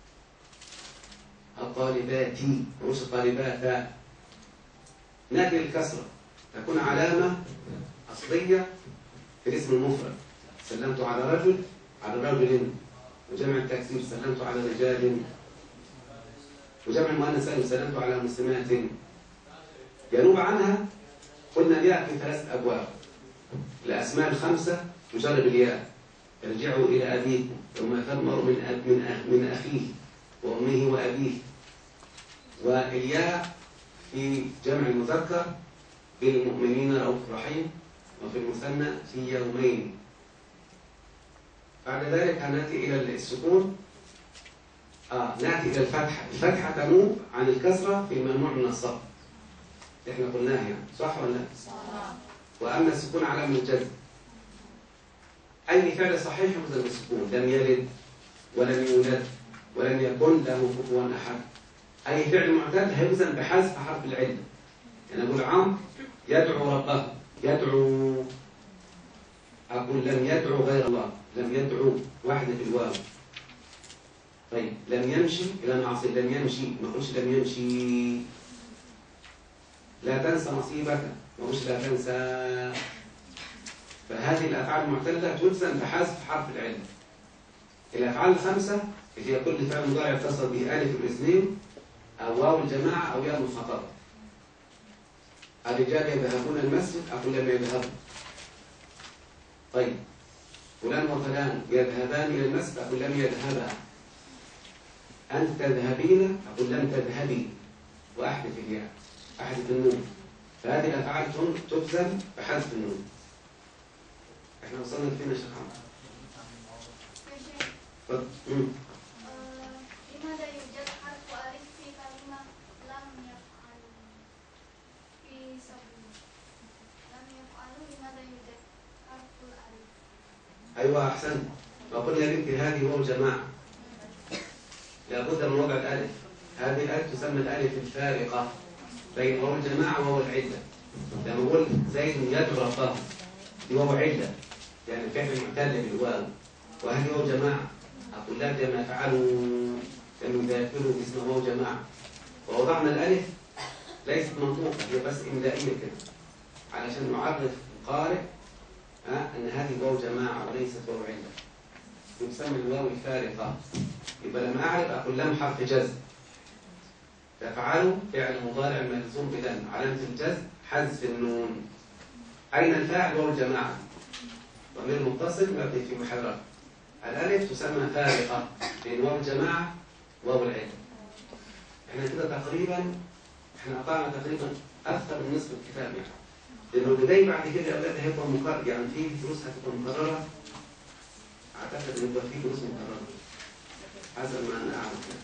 الطالبات، مش الطالبات. ناتي الكسرة تكون علامة أصلية في الاسم المفرد: سلمت على رجل، على رجل. وجمع التكسير: سلمت على رجال. وجمع المؤنث سالم: سلمت على مسلمات. ينوب عنها قلنا الياء في ثلاثة أبواب: الأسماء الخمسة تجر بالياء: ارجعوا إلى أبيكم، يوم يفر المرء من أب من أخ من أخيه وأمه وأبيه. والياء في جمع المذكر: بالمؤمنين رؤوف رحيم. وفي المثنى: في يومين. بعد ذلك نأتي إلى السكون، آه نأتي إلى الفتحة. الفتحة تنوب عن الكسرة في الممنوع من الصرف، إحنا قلناها يعني، صح ولا لا؟ صح. وأما السكون علامة الجزم. أي فعل صحيح يجزم بالسكون: لم يلد ولم يولد ولم يكن له كفوا أحد. أي فعل معتاد هيجزم بحذف حرف العلة. يعني أقول عمرو يدعو ربه، يدعو. أقول لم يدعو غير الله، لم يدعو، واحدة في الواو. طيب لم يمشي إلى معصية، لم يمشي ما أقولش لم يمشي. لا تنسى نصيبك ما أقولش لا تنسى. فهذه الأفعال المعتلة تجزم بحذف حرف العلة. الأفعال الخمسة اللي هي كل فعل مضارع يتصل به ألف الاثنين أو واو الجماعة أو ياء الخطأ. الرجال يذهبون المسجد أقول لم يذهبوا. طيب فلان وفلان يذهبان إلى المسجد أقول لم يذهبا. أنت تذهبين أقول لم تذهبي، وأحذف الياء أحذف النون. فهذه الأفعال تجزم بحذف النون. إحنا وصلنا فين يا شيخ عمرو؟ لماذا يوجد حرف ألف في كلمة لم يفعل في سبيل؟ لم يفعلوا لماذا يوجد حرف الألف؟ أيوة أحسنت. وقلنا يا بنتي هذه واو جماعة، لابد من وضع الألف. هذه الألف تسمى الألف الفارقة بين واو الجماعة وواو العلة. لما نقول زيد يدعو ربه دي واو علة، يعني الفعل معتل بالواو، وهذه واو جماعة أقول لا كما فعلوا لم يذاكروا باسم واو جماعة. ووضعنا الألف ليست منطوقة، هي بس إملائية كده علشان نعرف القارئ أه أن هذه واو جماعة وليست واو علة. يسمى الواو الفارقة. يبقى لما أعرف أقول لم حرف جزم. تفعلوا فعل مضارع مجزوم بلم، علامة الجزم حذف النون. أين الفاعل؟ واو الجماعة، ضمير متصل مبني في محل رفع. الألف تسمى فارقة بين واو الجماعة وواو العلة. احنا كده تقريبا احنا قطعنا تقريبا أكثر من نصف الكتاب يعني. لأنه بداية بعد كده يا أولاد هيبقى مكرر، يعني في دروس هتبقى مكررة. أعتقد إن يبقى في دروس مكررة حسب ما أنا أعرف يعني.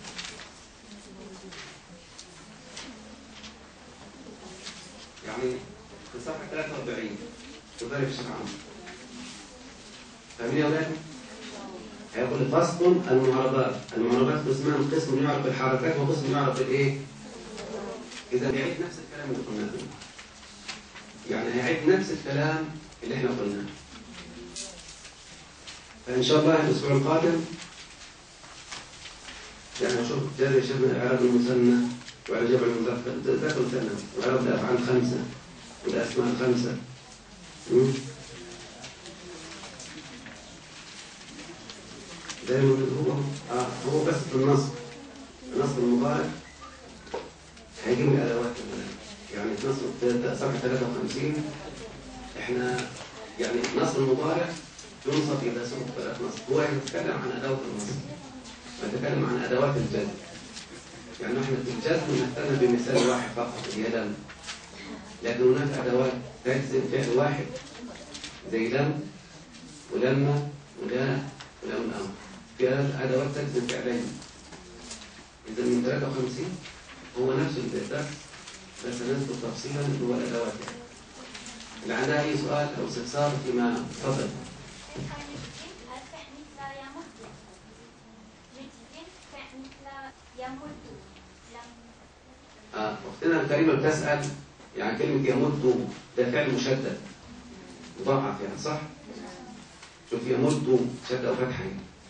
يعني في صفحة ثلاثة وأربعين تضرب الشيخ عمرو. فاهمين يا أولاد؟ هيقول فصل المعربات. المعربات قسمان، قسم يعرف بالحركات وقسم يعرف بالإيه؟ إذا بيعيد نفس الكلام اللي قلناه. يعني هيعيد نفس الكلام اللي احنا قلناه. فإن شاء الله الأسبوع القادم يعني نشوف جاري شبه الإعراب المثنى وعلى جمع المذكر ذكر مثنى وإعراب الأفعال الخمسة والأسماء الخمسة. دائما هو آه هو بس في النصب النصب المضارع هيجيب الأدوات يعني في نصب صفحة ثلاثة وخمسين. احنا يعني نصب المضارع ينصب إذا سبق ثلاث نصب. هو يتكلم عن أدوات النصب ويتكلم عن أدوات الجزم. يعني نحن في الجزم نهتم بمثال واحد فقط اللي هي لم، لكن هناك أدوات تجزم فعل واحد زي لم ولما ولا ولم الأمر. في أدوات تجزم فعلين. إذا من ثلاثة وخمسين هو نفس الدرس بس نذكر تفصيلا اللي هو الأدوات يعني. اللي عندها أي سؤال أو استفسار فيما تفضل. آه أختنا الكريمة بتسأل يعني كلمة يمد ده فعل مشدد مضاعف يعني صح؟ شوف يمد شد أو فتحة.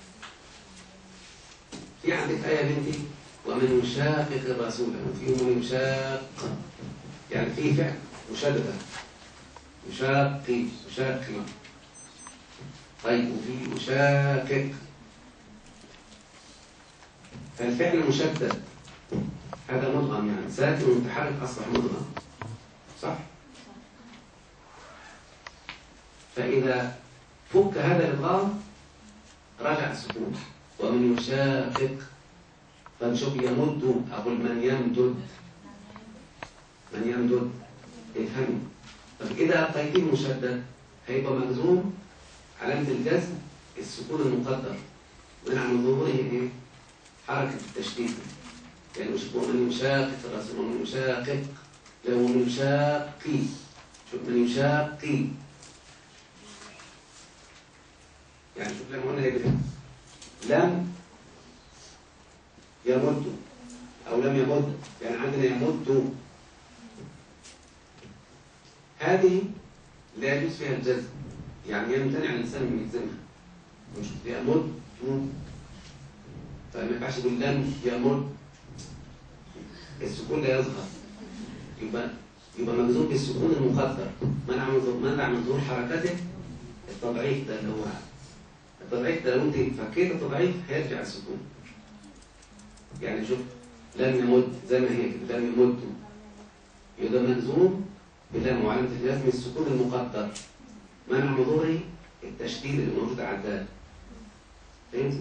في عندك آية بنتي ومن يشاقق الرسول وفي من يشاق يعني في فعل مشددة يشاقي يشاقي. طيب وفي يشاقق فالفعل المشدد هذا مدغم يعني ساكن ومتحرك أصبح مدغم صح؟ فإذا فك هذا الإدغام رجع السكون. ومن يشاقق فنشوف يمد أقول من يمدد من يمدد افهموا. طب إذا أبقيتيه مشدد هيبقى مجزوم علامة الجزم السكون المقدر منع من ظهوره إيه؟ حركة التشديد. يعني مش من يشاقق الرسول ومن يشاقق لو من يشاقي شوف من يشاقي يعني شوف لما قلنا هيك لم يمد أو لم يمد يعني عندنا يمد هذه لا يجوز فيها الجزم يعني يمتنع الإنسان من يجزمها. مش يمد فما ينفعش يقول لم يمد، السكون لا يظهر، يبقى يبقى مجزوم بالسكون المقدر، منع من منع من ظهور حركته التضعيف ده اللي هو التضعيف ده. لو انت فكيت التضعيف هيرجع السكون. يعني شوف لم يمد زي ما هي كده، لم يمد يبقى مجزوم بلام وعلامة الجزم السكون المقدر، منع من ظهوره التشديد اللي موجود على الدال. فهمت؟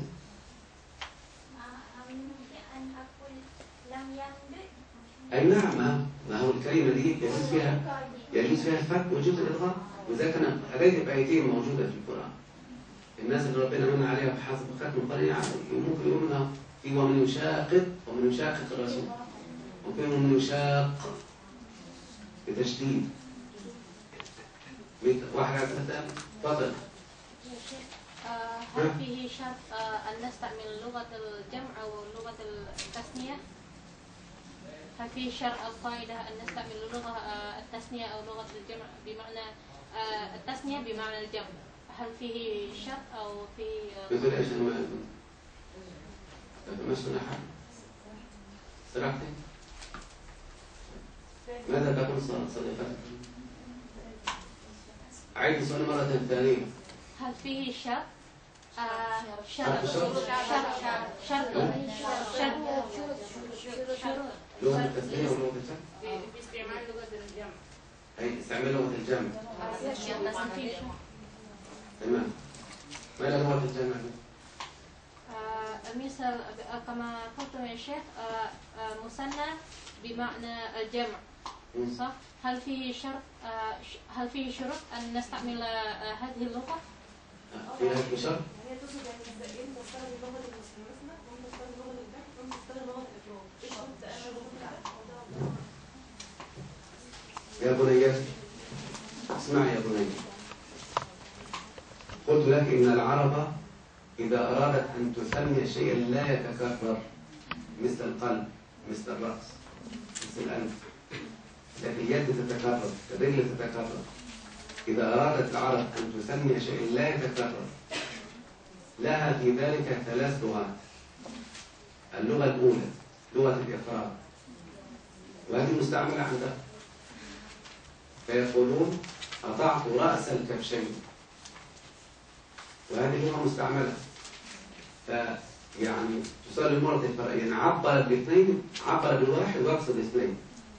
أي نعم، ما هو الكلمة دي يجوز فيها يجوز فيها الفك ويجوز الإدغام، وإذا كان هذه بآيتين موجودة في القرآن. الناس اللي ربنا من عليها بحسب ختم القرآن يعني ممكن يقولوا في ومن يشاقق ومن يشاقق الرسول، ممكن ومن يشاق بتشديد. واحد على ثلاثة تفضل. هل فيه شرط أن نستعمل لغة الجمع أو لغة التثنية؟ هل فيه شرط القاعدة أن نستعمل لغة التثنية أو لغة الجمع بمعنى التثنية بمعنى الجمع؟ هل فيه شرط أو في مثل إيش أنواع؟ ما سمعنا حاجة. سرعتي. ماذا تقول صديقتك؟ أعيد السؤال مرة ثانية. هل فيه شرط؟ شرط شرط شرط شرط لغة التثنية ولغة الجمع؟ باستعمال لغة الجمع. أي استعمال لغة الجمع. تمام. ماذا لغة الجمع؟ مثل كما قلتم يا شيخ مثنى بمعنى الجمع، صح؟ هل فيه شرط هل فيه شروط أن نستعمل هذه اللغة؟ فيها شرط؟ هي تقصد يعني ايه نستخدم لغة المثنى ونستخدم لغة الجمع ونستخدم لغة الإفراد. ايش قلت أنا لغة يا بنيتي اسمعي يا بني، قلت لك إن العرب إذا أرادت أن تسمي شيئا لا يتكرر مثل القلب مثل الرأس مثل الأنف، لكن اليد تتكرر، الرجل تتكرر. إذا أرادت العرب أن تسمي شيئا لا يتكرر لها في ذلك ثلاث لغات. اللغة الأولى لغة الإفراد، وهذه مستعملة عندها، فيقولون قطعت رأس الكبشين، وهذه لغة مستعملة. فيعني تصل المرة الفرق، يعني عبر بالاثنين، عبر بالواحد ويقصد الاثنين.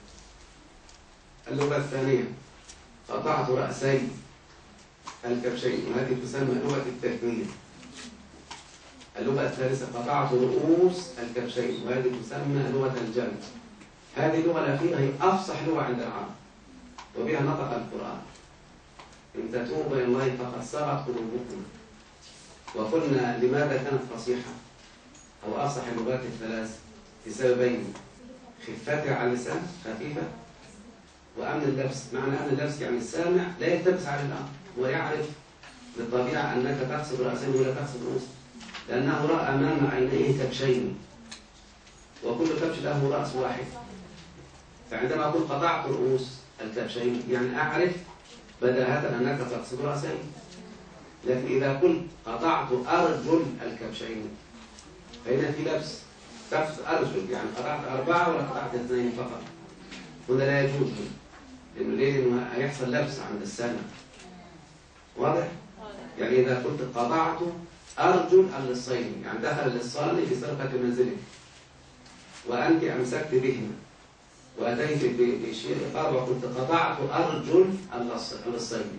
اللغة الثانية قطعت رأسي الكبشين، وهذه تسمى لغة التثنية. اللغة الثالثة قطعت رؤوس الكبشين، وهذه تسمى لغة الجمع. هذه اللغة الأخيرة هي أفصح لغة عند العرب، وبها نطق القرآن: إن تتوبوا إلى الله فقد صغت قلوبكم. وقلنا لماذا كانت فصيحة أو أفصح اللغات الثلاث؟ لسببين: خفتها على اللسان، خفيفة، وأمن اللبس. معنى أمن اللبس يعني السامع لا يلتبس على الأمر ويعرف بالطبيعة أنك تقصد رأسين ولا تقصد رؤوس، لأنه رأى أمام عينيه كبشين، وكل كبش له رأس واحد. فعندما أقول قطعت رؤوس الكبشين يعني أعرف بداهة أنك تقصد رأسين. لكن إذا قلت قطعت أرجل الكبشين فهنا في لبس، تقصد أرجل يعني قطعت أربعة ولا قطعت اثنين فقط. هنا لا يجوز، لأنه ليه؟ لأنه هيحصل لبس عند السامع. واضح؟ يعني إذا قلت قطعت أرجل اللصين يعني دخل اللصان في سرقة منزلك وأنت أمسكت بهما وأتيت بشيء آخر وقلت قطعت أرجل اللصين،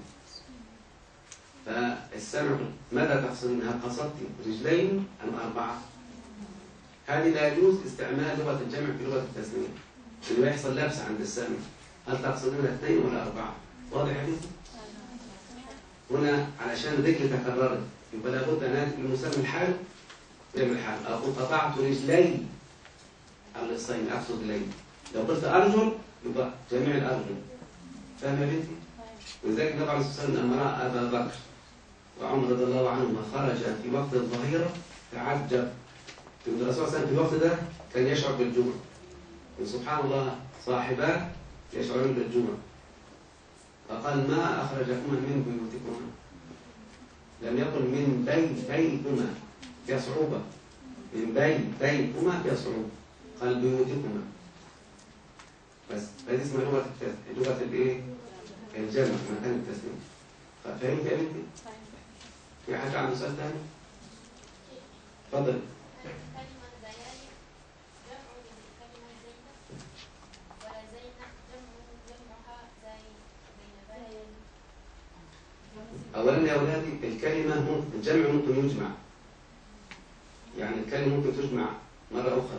فالسامع ماذا تقصدين؟ هل قصدت رجلين أم أربعة؟ هذه لا يجوز استعمال لغة الجمع في لغة التثنية، لأنه يحصل لبس عند السامع. هل تقصدين اثنين ولا أربعة؟ واضح يا حديث؟ هنا علشان الرجل تكررت يبقى لابد أن أتي بالمسمى الحال يعمل الحال. أقول قطعت رجلي اللصين أقصد رجلين. لو قلت أرجل يبقى جميع الأرجل. فاهم يا بنتي؟ ولذلك النبي عليه الصلاة والسلام لما رأى أبا بكر وعمر رضي الله عنهما خرج في وقت الظهيرة تعجب. الرسول صلى الله عليه وسلم في الوقت ده كان يشعر بالجوع، وسبحان الله صاحباه يشعرون بالجوع، فقال: ما أخرجكما من بيوتكما؟ لم يقل من بيتيكما، فيها صعوبة، من بين بين وما فيها صعوبة، قال بيوتكما بس. هذه اسمها لغة التثنية، لغة الإيه؟ الجمع مكان التثنية. فهمت يا بنتي؟ في حاجة عنده سؤال ثاني؟ تفضل. كلمة زيان جمع كلمة زينب وزينب جمع جمعها زي زينبان. أولا يا أولادي الكلمة ممكن الجمع ممكن يجمع، يعني الكلمة ممكن تجمع مرة أخرى.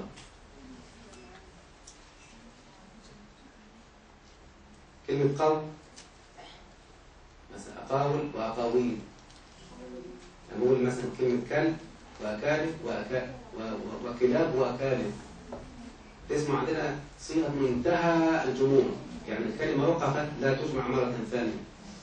كلمة قول مثلا أقاول وأقاويل، نقول مثلا كلمة كلب وأكالب وأكا وكلاب وأكالب، تسمع عندنا صيغة منتهى الجموع، يعني الكلمة وقفت لا تجمع مرة ثانية.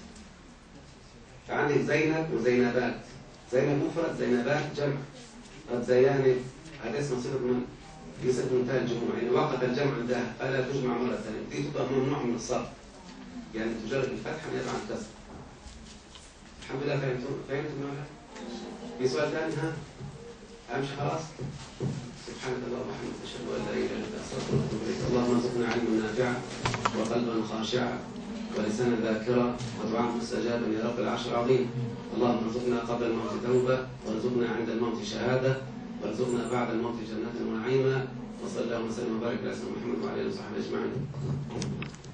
فعندك زينب وزينبات، زينب مفرد زينبات جمع. قد زيانب هذا اسمه صيغة من في صيغة منتهى الجموع، يعني وقف الجمع عندها فلا تجمع مرة ثانية. دي تبقى ممنوع من الصرف، يعني تجرد الفتحة من عن الكسر. الحمد لله فهمتم فهمتم ولا؟ في سؤال ثاني؟ ها؟ أمشي خلاص؟ سبحانك اللهم وبحمدك أشهد أن لا إله إلا أنت أستغفرك وأتوب إليك. اللهم ارزقنا علما نافعا وقلبا خاشعا ولسانا ذاكرا ودعاء مستجابا يا رب العرش العظيم. اللهم ارزقنا قبل الموت توبة، وارزقنا عند الموت شهادة، وارزقنا بعد الموت جنة ونعيما. وصلى الله وسلم وبارك على سيدنا محمد وعلى آله وصحبه أجمعين.